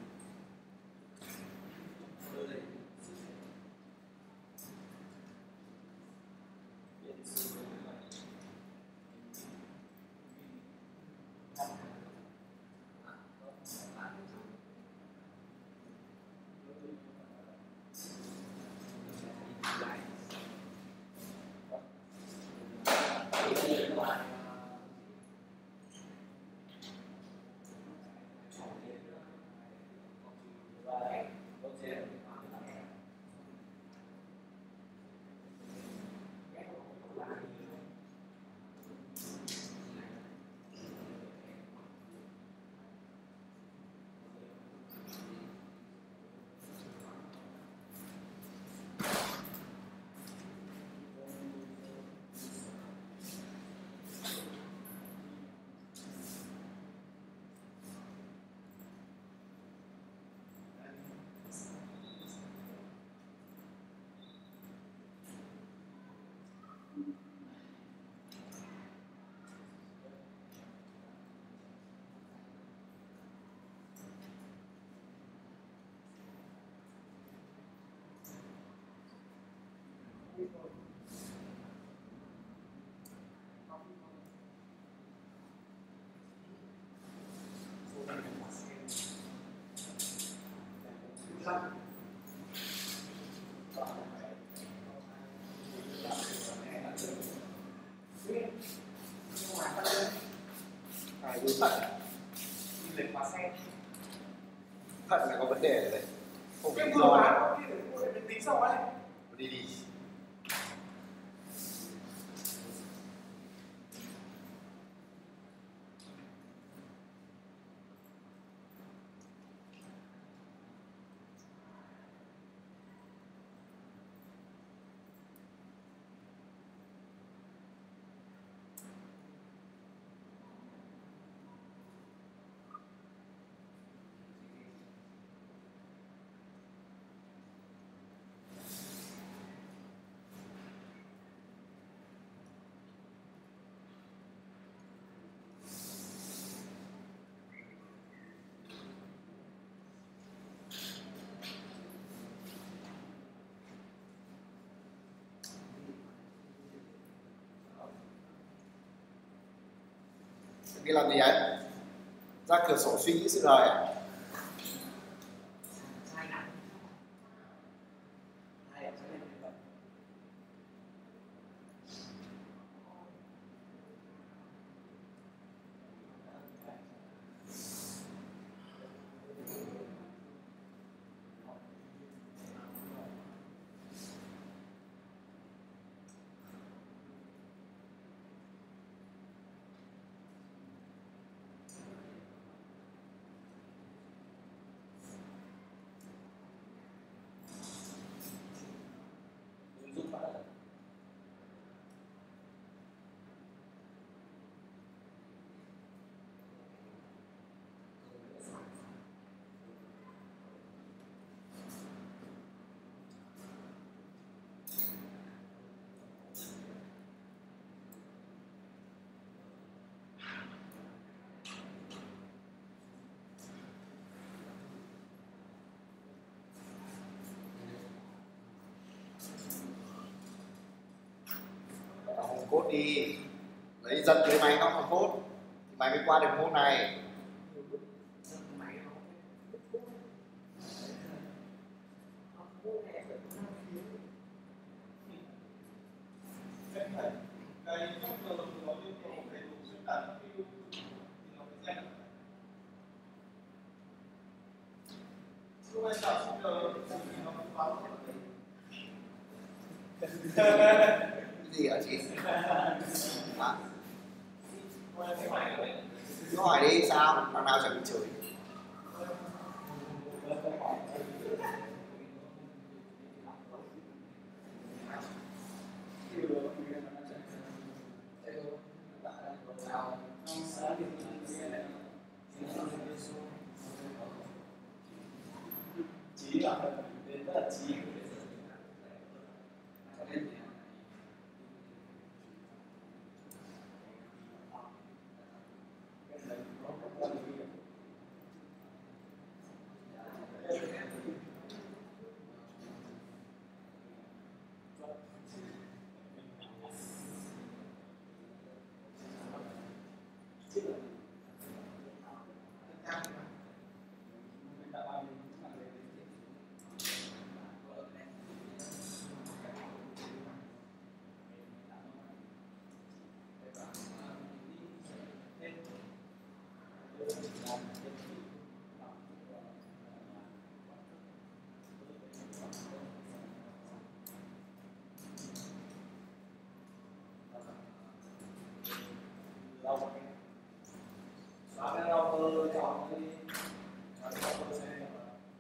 Thận là có vấn đề đấy. Không phải do nào. Tính sau ấy. Đi đi. Đi làm gì ấy? Ra cửa sổ suy nghĩ sự đời à? Cốt đi, lấy giật lấy máy nó hồng cốt thì mày mới qua được môn này. Gì hả chị? À? Cứ hỏi đi sao, thằng nào chẳng bị chửi. Chí là đến rất là chí. Xóa cái rau cơ chọn đi. Xóa cái rau cơ xem là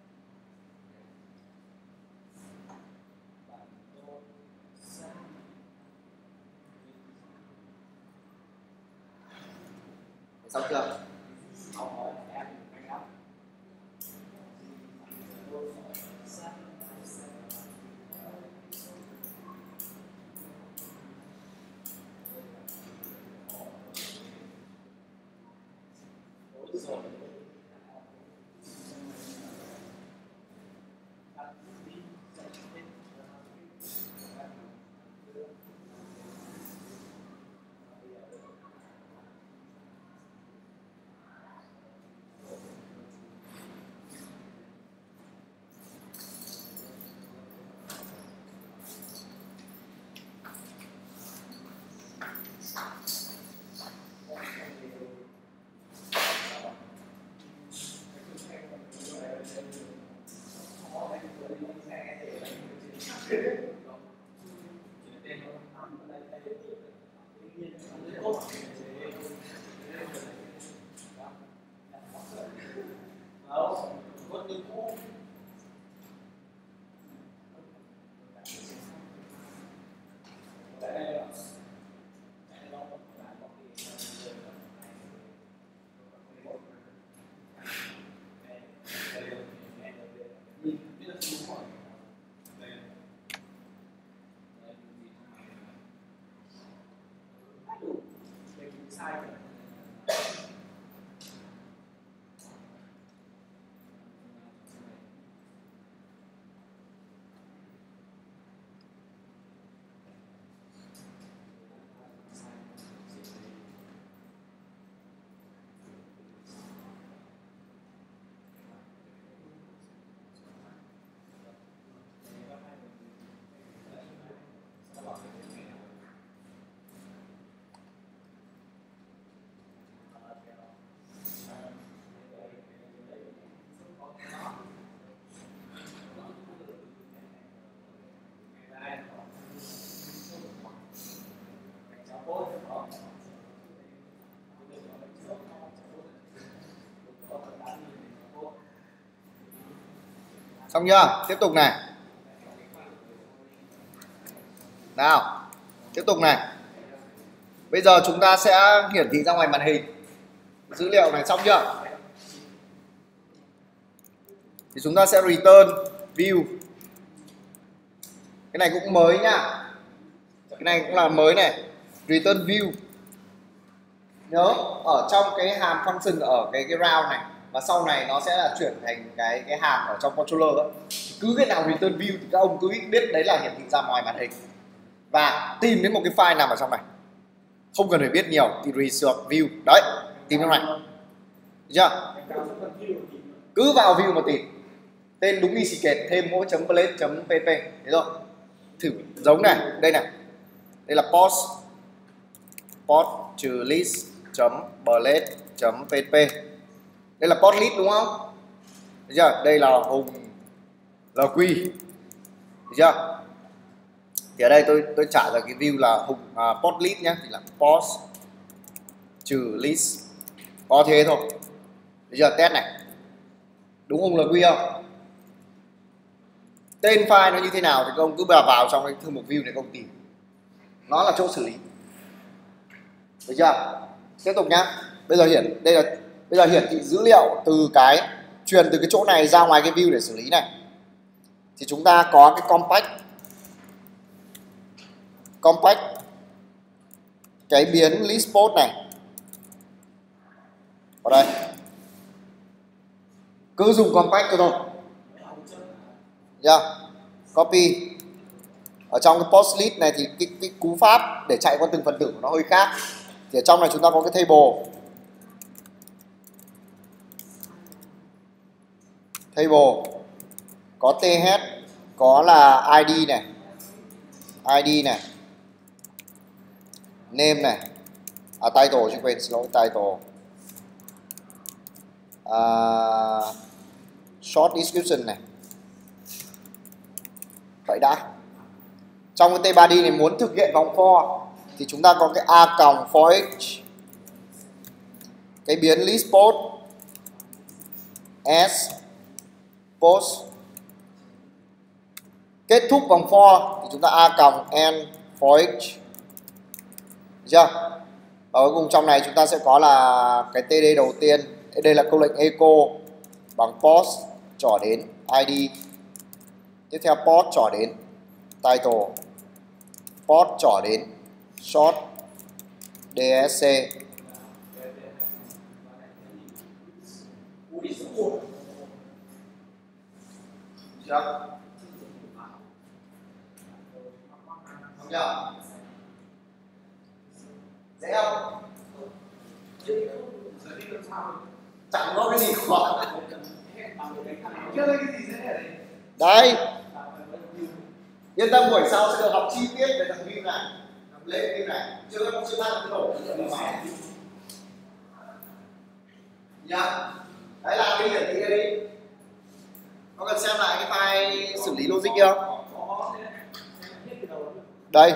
xong chưa? Xong chưa? Tiếp tục này. Nào, tiếp tục này. Bây giờ chúng ta sẽ hiển thị ra ngoài màn hình dữ liệu này, xong chưa? Thì chúng ta sẽ return view. Cái này cũng mới nhá. Cái này cũng là mới này. Return view. Nhớ ở trong cái hàm function ở cái cái round này, và sau này nó sẽ là chuyển thành cái cái hàm ở trong controller đó. Cứ cái nào return view thì các ông cứ biết đấy là hiển thị ra ngoài màn hình. Và tìm đến một cái file nằm ở trong này. Không cần phải biết nhiều thì research view. Đấy, tìm trong này. Được chưa? Cứ vào view mà tìm. Tên đúng easy kệt, thêm mỗi chấm plate chấm pp. Thế rồi. Thử giống này, đây này. Đây là post post trừ list chấm plate chấm pp. Đây là post list đúng không? Được chưa? Đây là Hùng lq. Được chưa? Thì ở đây tôi tôi trả ra cái view là Hùng à, post list nhé, thì là post trừ list. Có thế thôi. Được chưa? Test này. Đúng Hùng lq không? Tên file nó như thế nào thì các ông cứ vào vào trong cái thư mục view này các ông tìm. Nó là chỗ xử lý. Được chưa? Tiếp tục nhá. Bây giờ hiển đây là bây giờ hiển thị dữ liệu từ cái truyền từ cái chỗ này ra ngoài cái view để xử lý này. Thì chúng ta có cái compact compact cái biến list post này ở đây, cứ dùng compact thôi. Yeah. Copy ở trong cái post list này thì cái, cái cú pháp để chạy qua từng phần tử của nó hơi khác. Thì ở trong này chúng ta có cái table table có th, có là id này, id này, name này, à title chứ quên, xin lỗi, title, à, short description này. Vậy đã. Trong cái tbody này muốn thực hiện vòng for thì chúng ta có cái a còng for each cái biến list post s post. Kết thúc vòng for thì chúng ta a còng end for each. Được chưa? Và cuối cùng trong này chúng ta sẽ có là cái td đầu tiên. Đây là câu lệnh echo bằng post trỏ đến id. Tiếp theo post trỏ đến title, post trỏ đến short dsc. Chưa? Không chưa? Dễ không? Chẳng có cái gì khó. Đấy. Yên tâm, buổi sau sẽ được học chi tiết về thằng view này, thằng lên view này. Chưa có chưa ăn cái nổ nhá. Đấy, làm cái hiển thị đây đi. Có cần xem lại cái file xử lý logic kia không? Đây.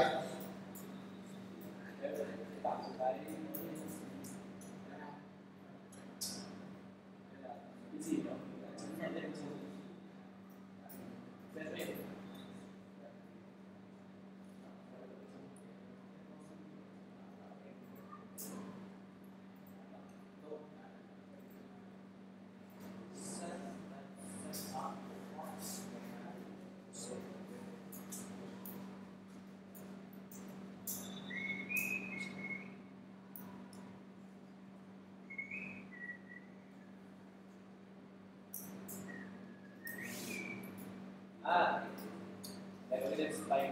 À, đây có cái display.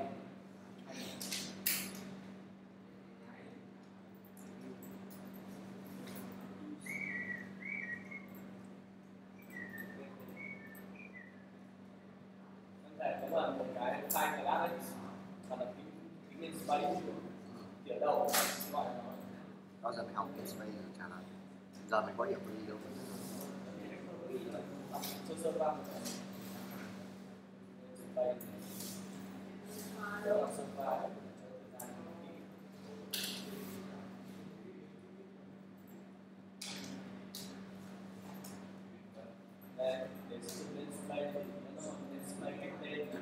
Đây cũng là một cái file class đấy, và là cái cái display kiểu đầu gọi là nó. Đó giờ mình học cái display trả lời. Giờ mình có điểm gì đâu. Sơ sơ qua. Đây. Đó, sơ qua. Đây, để sử dụng display thì nó có một display cách tên này.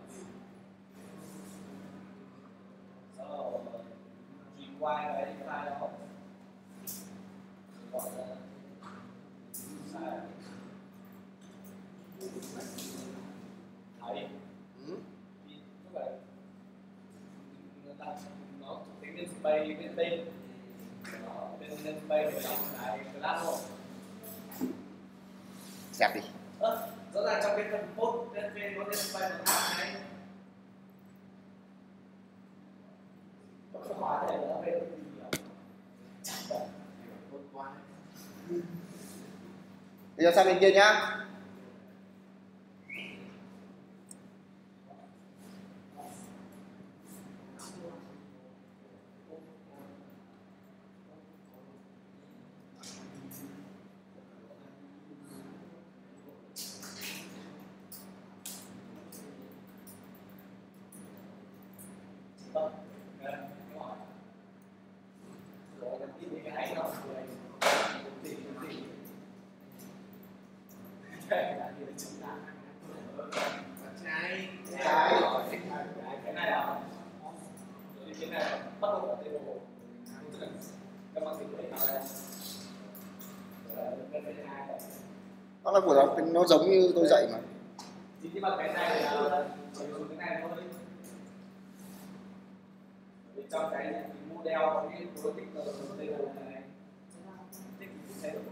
Sau đó chuyển qua cái file đó. Gọi là sai. Thấy. Ừ. Tức là người ta nó tính đến space bên tên nó bên lên space để làm cái class thôi. Dẹp đi. Ơ, rõ ràng trong cái phần post bên bên có display một class này. Nó không hóa thể nó bên Bây giờ sang bên kia nhá. cái này là cái này là bắt đầu là table, tức là các bạn tính Đó là của nó, nó giống như tôi dạy mà. Nhưng mà cái này là chỉ dùng cái này thôi. Trong cái model có cái đối tích ở đây là này. Tích thế được.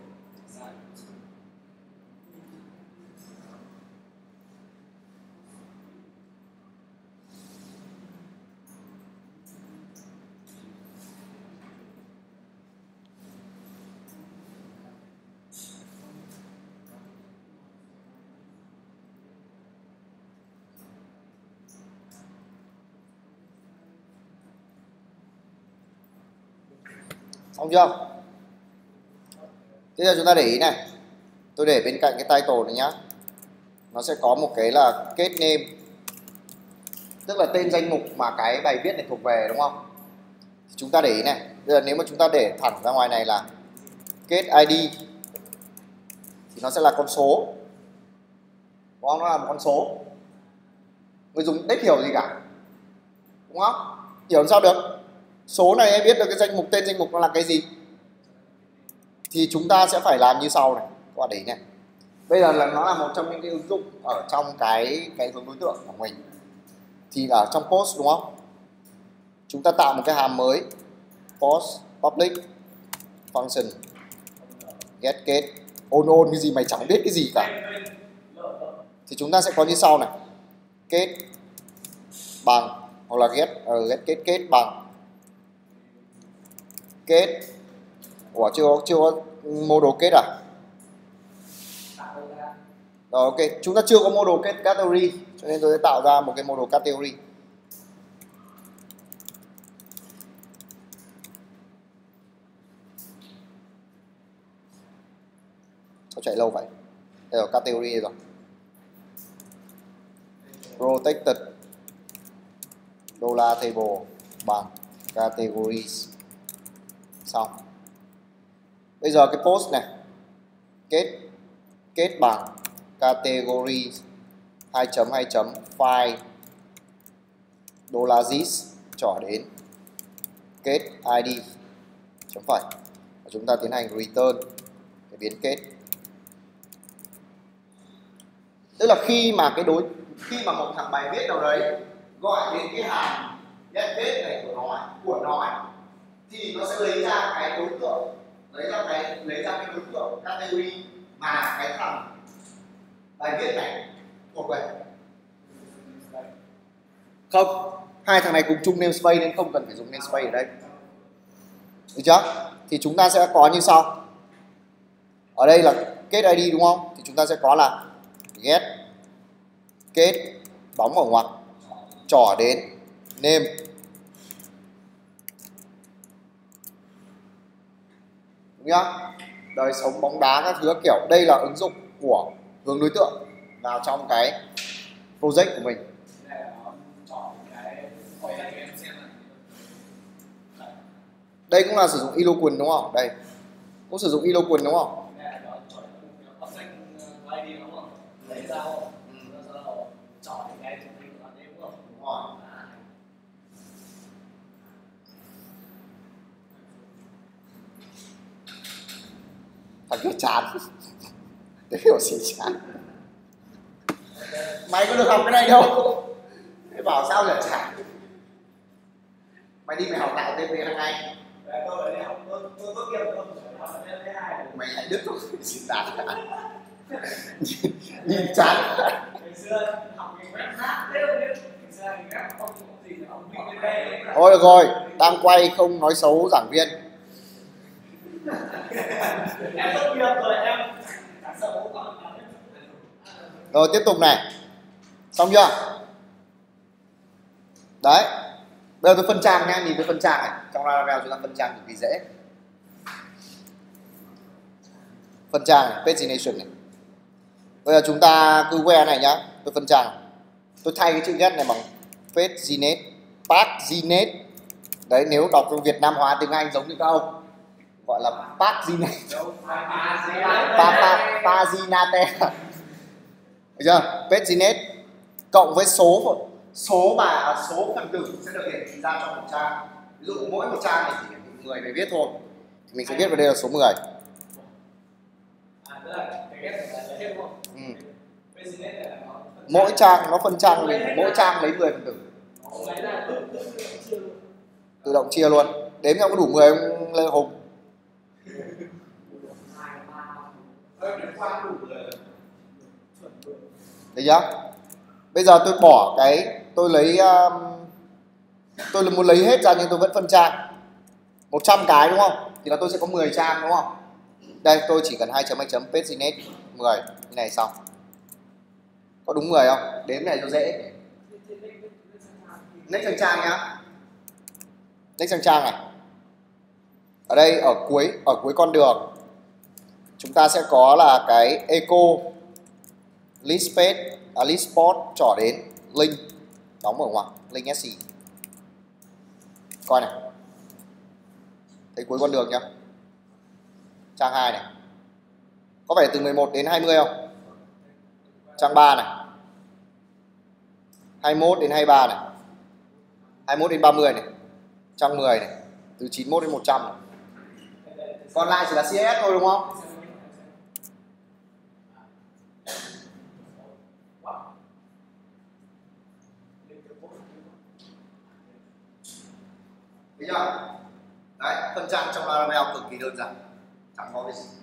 Xong chưa? Tiếp theo chúng ta để ý này, tôi để bên cạnh cái title này nhá, nó sẽ có một cái là kết name, tức là tên danh mục mà cái bài viết này thuộc về, đúng không? Chúng ta để ý này, bây giờ nếu mà chúng ta để thẳng ra ngoài này là kết i đê thì nó sẽ là con số, đúng không? Nó là một con số. Người dùng đếch hiểu gì cả, đúng không? Hiểu làm sao được? Số này em biết được cái danh mục, tên danh mục nó là cái gì, thì chúng ta sẽ phải làm như sau này, các bạn để ý này. Bây giờ là nó là một trong những cái ứng dụng ở trong cái cái hướng đối tượng của mình, thì ở trong post, đúng không? Chúng ta tạo một cái hàm mới, post public function get kết ôn ôn cái gì mày chẳng biết cái gì cả. Thì chúng ta sẽ có như sau này, kết bằng, hoặc là get uh, get kết kết bằng kết. Ủa chưa chưa có model kết à? Rồi ok, chúng ta chưa có model kết category, cho nên tôi sẽ tạo ra một cái model category. Sao chạy lâu vậy? Đây là category rồi. Protected dollar table bằng categories. Xong. Bây giờ cái post này kết kết bằng category hai chấm hai chấm file dollar this trỏ đến kết i đê chấm phẩy, và chúng ta tiến hành return cái biến kết. Tức là khi mà cái đối khi mà một thằng bài viết nào đấy gọi đến cái hàm get kết này của nó của nó thì nó sẽ lấy ra cái đối tượng, lấy ra cái lấy ra cái đối tượng category mà cái thằng bài viết này thuộc về. Không, hai thằng này cùng chung namespace nên không cần phải dùng namespace ở đây, được chưa? Thì chúng ta sẽ có như sau. Ở đây là kết i đê, đúng không? Thì chúng ta sẽ có là get kết bóng ở ngoặc trỏ đến name. Đúng nhá? Đời sống bóng đá các thứ kiểu, đây là ứng dụng của hướng đối tượng vào trong cái project của mình. Đây cũng là sử dụng Eloquent, đúng không? Đây cũng sử dụng Eloquent, đúng không? Thằng kia chán. Thế hiểu gì chán. Mày có được học cái này đâu. Mày bảo sao là chán. Mày đi mày học lại tên về thằng này. Mày lại đứt rồi. Xin tán. Nhìn, nhìn chán. Thôi được rồi, đang quay không nói xấu giảng viên. Rồi tiếp tục này. Xong chưa? Đấy. Bây giờ tôi phân trang nha, nhìn tôi phân trang này. Trong Laravel chúng ta phân trang cực kỳ dễ. Phân trang này, pagination này. Bây giờ chúng ta cứ que này nhá. Tôi phân trang này. Tôi thay cái chữ get này bằng paginate, paginate. Đấy, nếu đọc trong Việt Nam hóa tiếng Anh giống như các ông gọi là paginate. Paginate. Được chưa? Paginate cộng với số số mà số phần tử sẽ được hiển thị ra trong một trang. Ví dụ mỗi một trang này chỉ hiển thị mười bài viết thôi, thì mình sẽ viết vào đây là số mười. À, tức là cái ghép là hết đúng không? Ừ. Business là nó Mỗi trang nó phân trang mình, mỗi trang lấy mười phần tử. nó lấy ra tự tự chia luôn. Tự động chia luôn. Đếm nhau có đủ mười không Lê Hùng? Thấy chưa? Bây giờ tôi bỏ cái, tôi lấy um, tôi muốn lấy hết ra nhưng tôi vẫn phân trang một trăm cái đúng không? Thì là tôi sẽ có mười trang đúng không? Đây tôi chỉ cần hai chấm hai chấm paginate mười cái này xong. Có đúng mười không? Đếm này cho dễ. Next sang trang nhá. Next sang trang này. Ở đây ở cuối ở cuối con đường chúng ta sẽ có là cái echo list page, à, list spot trỏ đến link đóng ở ngoặc link sc. Coi này. Thấy cuối con đường nhá. Trang hai này. Có phải từ mười một đến hai mươi không? Trang ba này. hai mươi mốt đến hai mươi ba này. hai mươi mốt đến ba mươi này. Trang mười này. Từ chín mươi mốt đến một trăm này. Còn lại chỉ là xê ét thôi đúng không? Thấy chưa? Đấy, phân trang trong Laravel cực kỳ đơn giản. Chẳng có cái gì.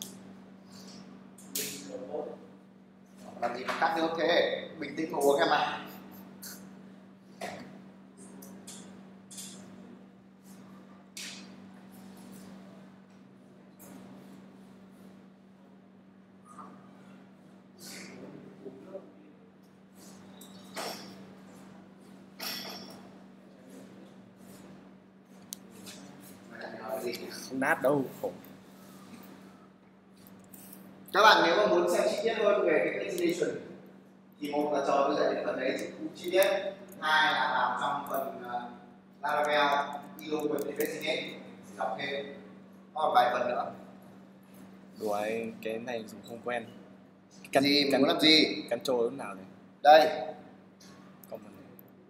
Làm gì mà cắt được thế? Bình tĩnh mà uống em ạ. Không nát đâu. Các bạn nếu mà muốn xem chi tiết hơn về cái presentation thì một là chờ tôi dạy đến phần đấy chi tiết, hai là vào trong phần uh, Laravel Eloquent Paginate đọc thêm, có một vài phần nữa. Đùa ấy, cái này dùng không quen. Căn, gì mình muốn làm gì? Căn trôi lúc nào này? Đây. Còn phần này.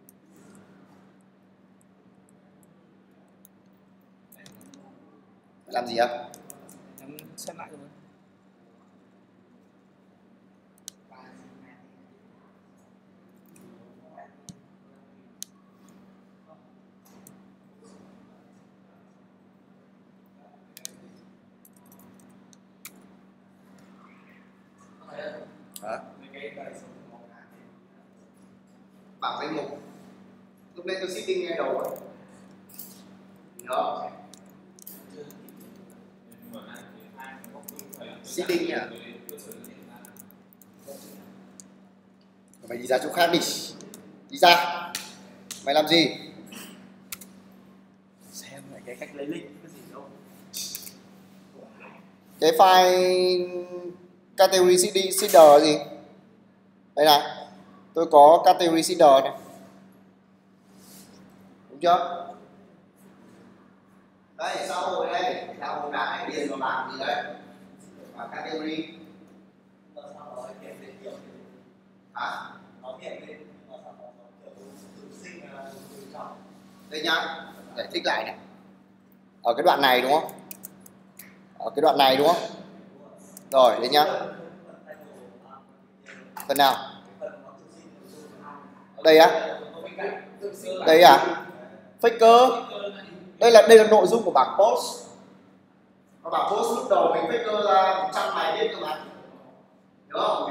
Làm gì ạ? Em xem lại rồi. Hả? Bảng danh mục. Lúc nãy tôi setting ngay đầu rồi. Đó. Setting nhỉ? Mày đi ra chỗ khác đi. Đi ra. Mày làm gì? Xem lại cái cách lấy link cái gì đâu. Cái file category seeder gì? Đây này. Tôi có category seeder này. Đúng chưa? Đây, xã hội đây. Xã hội bảng này điền vào bảng gì đây? Bảng category. Hả? Đây nhá. Giải thích lại này. Ở cái đoạn này đúng không? Ở cái đoạn này đúng không? Rồi, đây nhá. Phần nào? Đây á? Đây à? Faker. Đây là đây là nội dung của bảng post. Và bảng post lúc đầu mình faker ra một trăm bài viết cơ mà. Đúng không?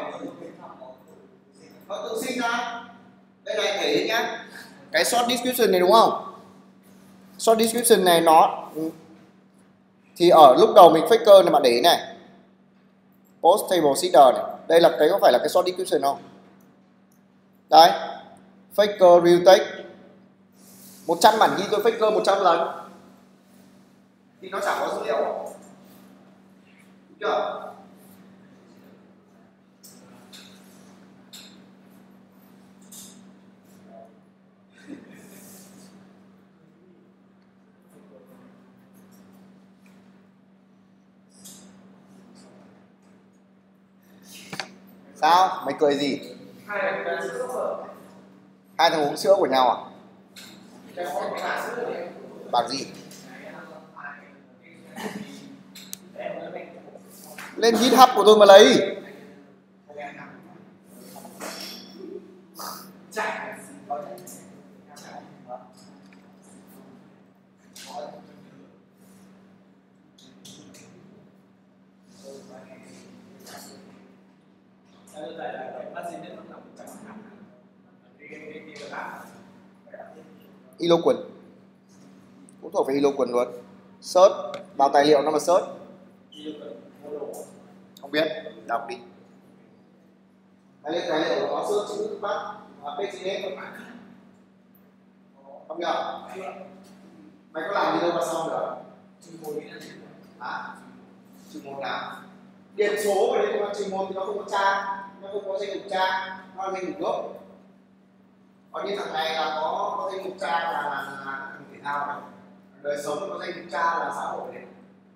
Nó tự sinh ra. Đây này thể hiện nhá. Cái short description này đúng không? Short description này nó thì ở lúc đầu mình faker này bạn để ý này. Post table seeder này. Đây là cái có phải là cái short description không? Đấy. Faker real text. một trăm bản ghi tôi faker một trăm lần. Thì nó chẳng có dữ liệu. Đúng chưa? Sao? Mày cười gì? Hai thằng uống sữa của nhau à? Bảng gì? Lên GitHub của tôi mà lấy. Eloquent cũng thuộc về Eloquent luôn. Search vào tài liệu nó mà search. Không biết, đọc đi. Mày lên tài liệu nó search chữ phát pê xê ét không? Không nhờ? Mày có làm gì đâu mà xong được? Hả? Trừ một nào? Điền số vào đấy, mà trừ một thì nó không có trang, nó không có danh mục trang, nó là danh mục gốc. Còn như thằng này là có, có danh mục trang là, là, là, là thằng thể thao này. Đời sống có danh mục trang là xã hội đấy.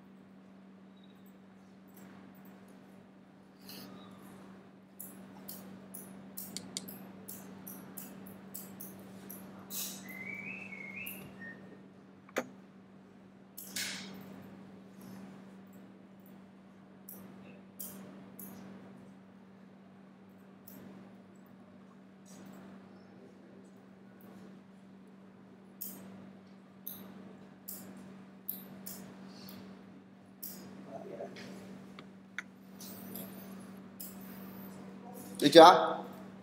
Được chưa?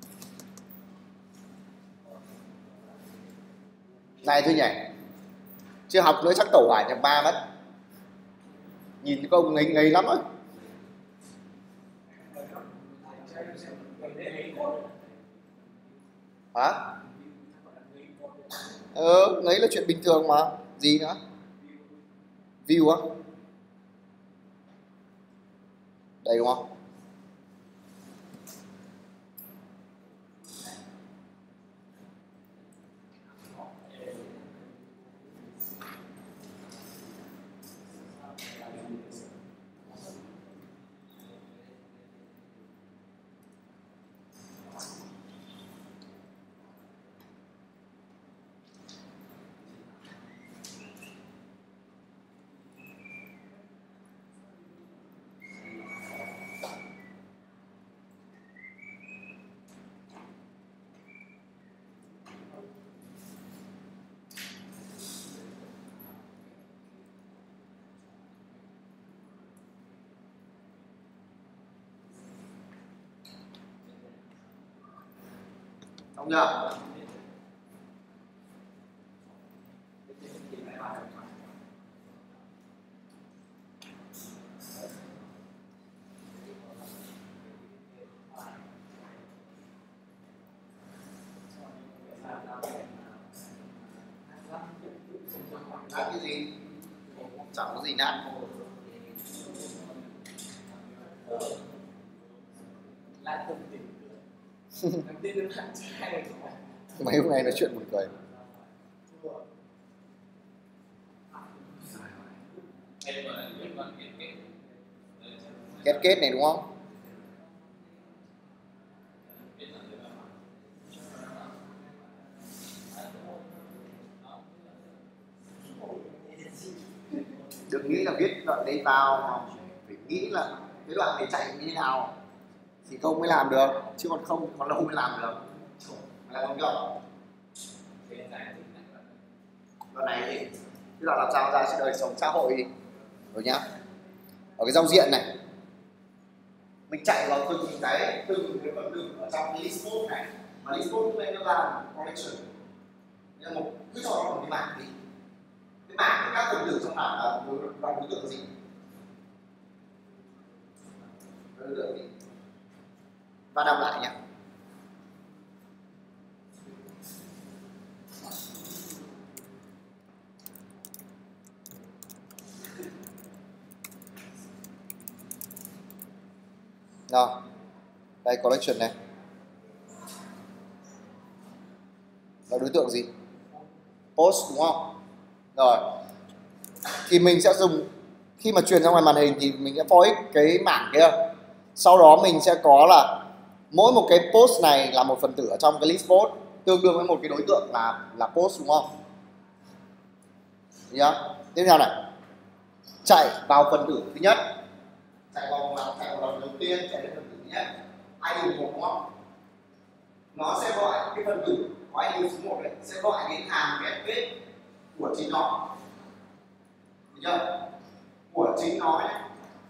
Này thôi nhỉ. Chưa học nữa chắc tẩu hỏa nhập ba mất. Nhìn cái ông ngây ngây lắm á. Hả? Ờ, ngấy là chuyện bình thường mà. Gì nữa? View á? Đây đúng không? Không nhờ? Nát cái gì? Chẳng có gì nát. Lại không tỉnh. Mấy hôm nay nói chuyện buồn cười. Kết kết này đúng không? Đừng nghĩ là viết đoạn đây tao mà phải nghĩ là cái đoạn này chạy như thế nào thì không mới làm được, chứ còn không còn lâu mới làm được. Là không được. Đoạn này thì cái đoạn làm sao ra đời sống xã hội đi. Rồi nhá. Ở cái giao diện này mình chạy vào từng cái từng cái phần tử ở trong cái list code này, mà list code này nó là collection. Nhưng một cứ cho nó một cái mảng đi. Cái mảng các phần tử trong mảng là đối tượng gì? Đối tượng gì? Và đọc lại nhé. Rồi, đây collection này là đối tượng gì? Post đúng không? Rồi, thì mình sẽ dùng khi mà truyền ra ngoài màn hình thì mình sẽ for x cái mảng kia. Sau đó mình sẽ có là mỗi một cái post này là một phần tử ở trong cái list post, tương đương với một cái đối tượng là là post đúng không? Được chưa? Tiếp theo này, chạy vào phần tử thứ nhất, chạy vòng là chạy vào lần đầu tiên chạy đến phần tử thứ nhất i đê một đúng không? Nó sẽ gọi cái phần tử có i đê số một đấy sẽ gọi đến hàm ghép kết của chính nó, được chưa? Của chính nó nhé,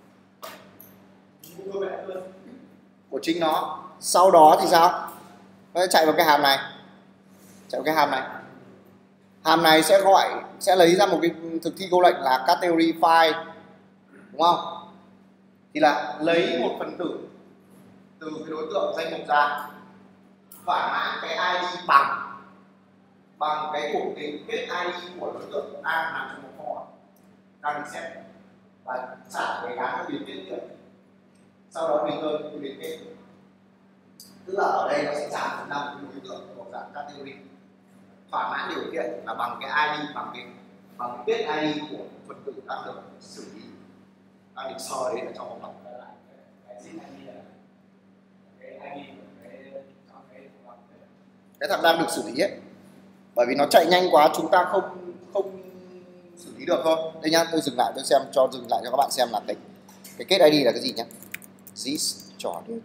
của chính nó. Sau đó thì sao? Nó sẽ chạy vào cái hàm này, chạy vào cái hàm này. Hàm này sẽ gọi, sẽ lấy ra một cái thực thi câu lệnh là category file, đúng không? Thì là lấy một phần tử từ cái đối tượng danh mục ra, thỏa mãn cái i đê bằng bằng cái thuộc tính kết i đê của đối tượng đang nằm trong một for đang được set và trả cái giá biến kết tiếp. Sau đó mình tôi cái biến kết, tức là ở đây nó sẽ trả phần năm cái đối tượng của dạng category thỏa mãn điều kiện là bằng cái i đê bằng cái bằng cái kết i đê của phần tử đang được xử lý, đang được soi đến ở trong vòng lặp. Cái thằng đang được xử lý ấy, bởi vì nó chạy nhanh quá chúng ta không không xử lý được thôi. Đây nhá, tôi dừng lại tôi xem cho dừng lại cho các bạn xem là cái cái kết i đê là cái gì nhá. This trò đấy.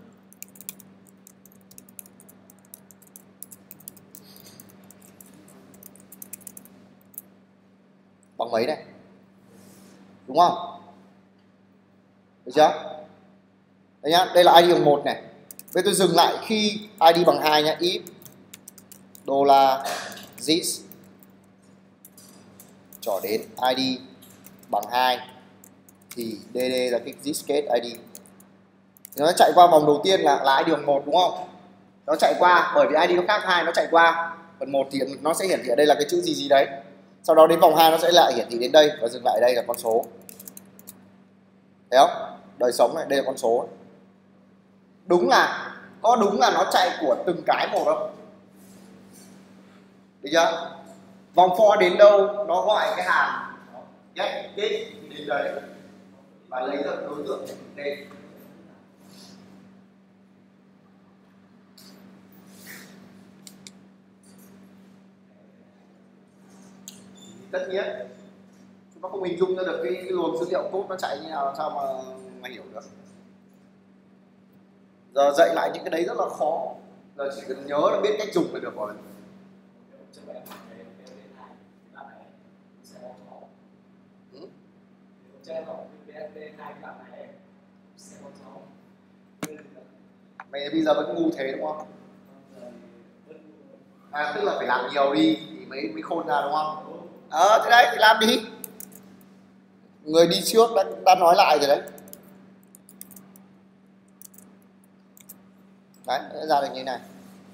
Bằng mấy này, đúng không? Được chưa? Đây nhá, đây là i đê bằng một này. Bây tôi dừng lại khi i đê bằng hai nhá. If đô la this trỏ đến i đê bằng hai thì dd là cái this kết i đê. Nó chạy qua vòng đầu tiên là là i đê bằng một đúng không? Nó chạy qua bởi vì i đê nó khác hai, nó chạy qua phần một thì nó sẽ hiển thị ở đây là cái chữ gì gì đấy. Sau đó đến vòng hai nó sẽ lại hiển thị đến đây và dừng lại đây là con số. Thấy không? Đời sống này, đây là con số. Đúng là có đúng là nó chạy của từng cái một không? Được chưa? Vòng for đến đâu nó gọi cái hàm get kết đến đấy và lấy được đối tượng đây. Tất nhiên chúng ta không hình dung ra được cái, cái luồng dữ liệu code nó chạy như nào, sao mà mà hiểu được. Giờ dạy lại những cái đấy rất là khó, giờ chỉ cần nhớ là biết cách dùng là được rồi. Ừ? Mày bây giờ vẫn ngu thế đúng không? À, tức là phải làm nhiều đi thì mới mới khôn ra đúng không? Ờ, thế đấy thì làm đi. Người đi trước đã, đã nói lại rồi đấy. Đấy, nó ra được như thế này.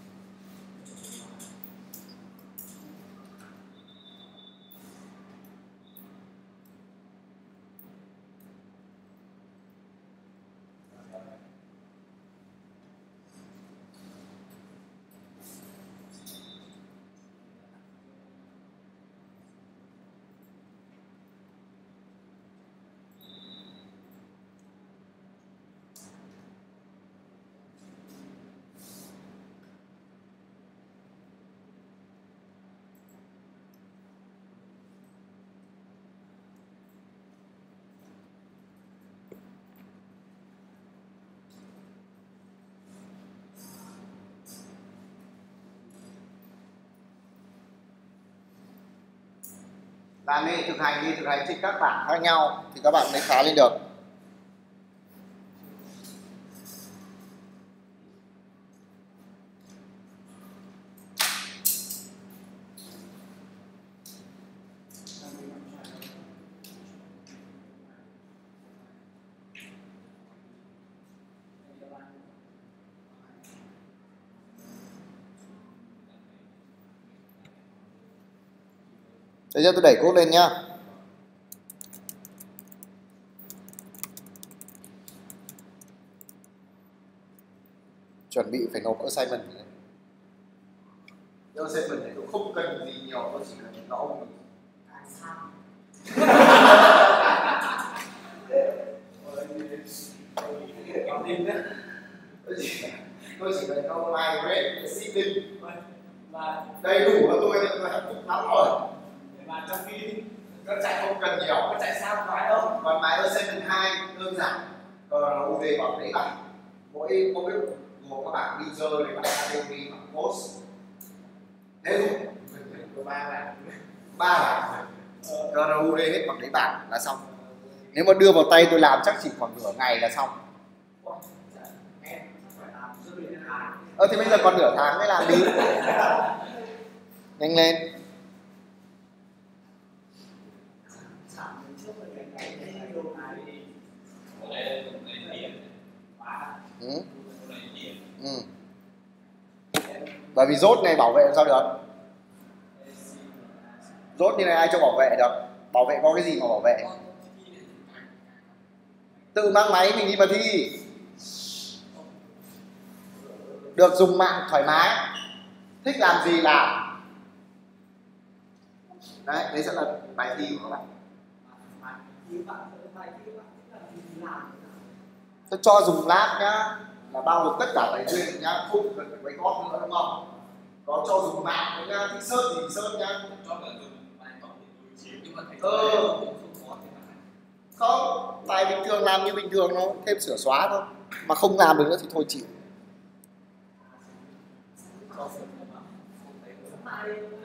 Làm đi, thực hành đi, thực hành trên các bảng khác nhau thì các bạn mới khá lên được. Bây giờ tôi đẩy code lên nhá. Chuẩn bị phải nộp assignment. Cái assignment này tôi không cần gì nhiều, tôi chỉ cần nó ông mình. Tại sao? Tôi chỉ cần câu migrate shipping đầy đủ là tôi tôi hạnh phúc lắm rồi. Mà trong khi Nó chạy không cần nhiều, nó chạy sao phải không? còn bài assignment hai đơn giản, CRUD bằng đáy bảng. Mỗi mỗi gồm các bảng user này, bảng category, bảng post. Hết rồi. Có ba bảng. Ba bảng. CRUD hết bằng đáy bảng là xong. Nếu mà đưa vào tay tôi làm chắc chỉ khoảng nửa ngày là xong. Ờ thì bây giờ còn nửa tháng mới làm đi. Nhanh lên. Ừ. Ừ. Bởi vì rốt này bảo vệ làm sao được? Rốt như này ai cho bảo vệ được? Bảo vệ có cái gì mà bảo vệ? Tự mang máy mình đi mà thi. Được dùng mạng thoải mái, thích làm gì làm. Đấy, đấy sẽ là bài thi của các bạn. Tôi cho dùng lab nhá, là bao gồm tất cả tài nguyên nhá, không cần phải quay góp nữa đúng không? Có cho dùng mạng nữa nhá, thích search thì search nhá. Ừ. Không, bài bình thường làm như bình thường, nó thêm sửa xóa thôi. Mà không làm được nữa thì thôi chịu.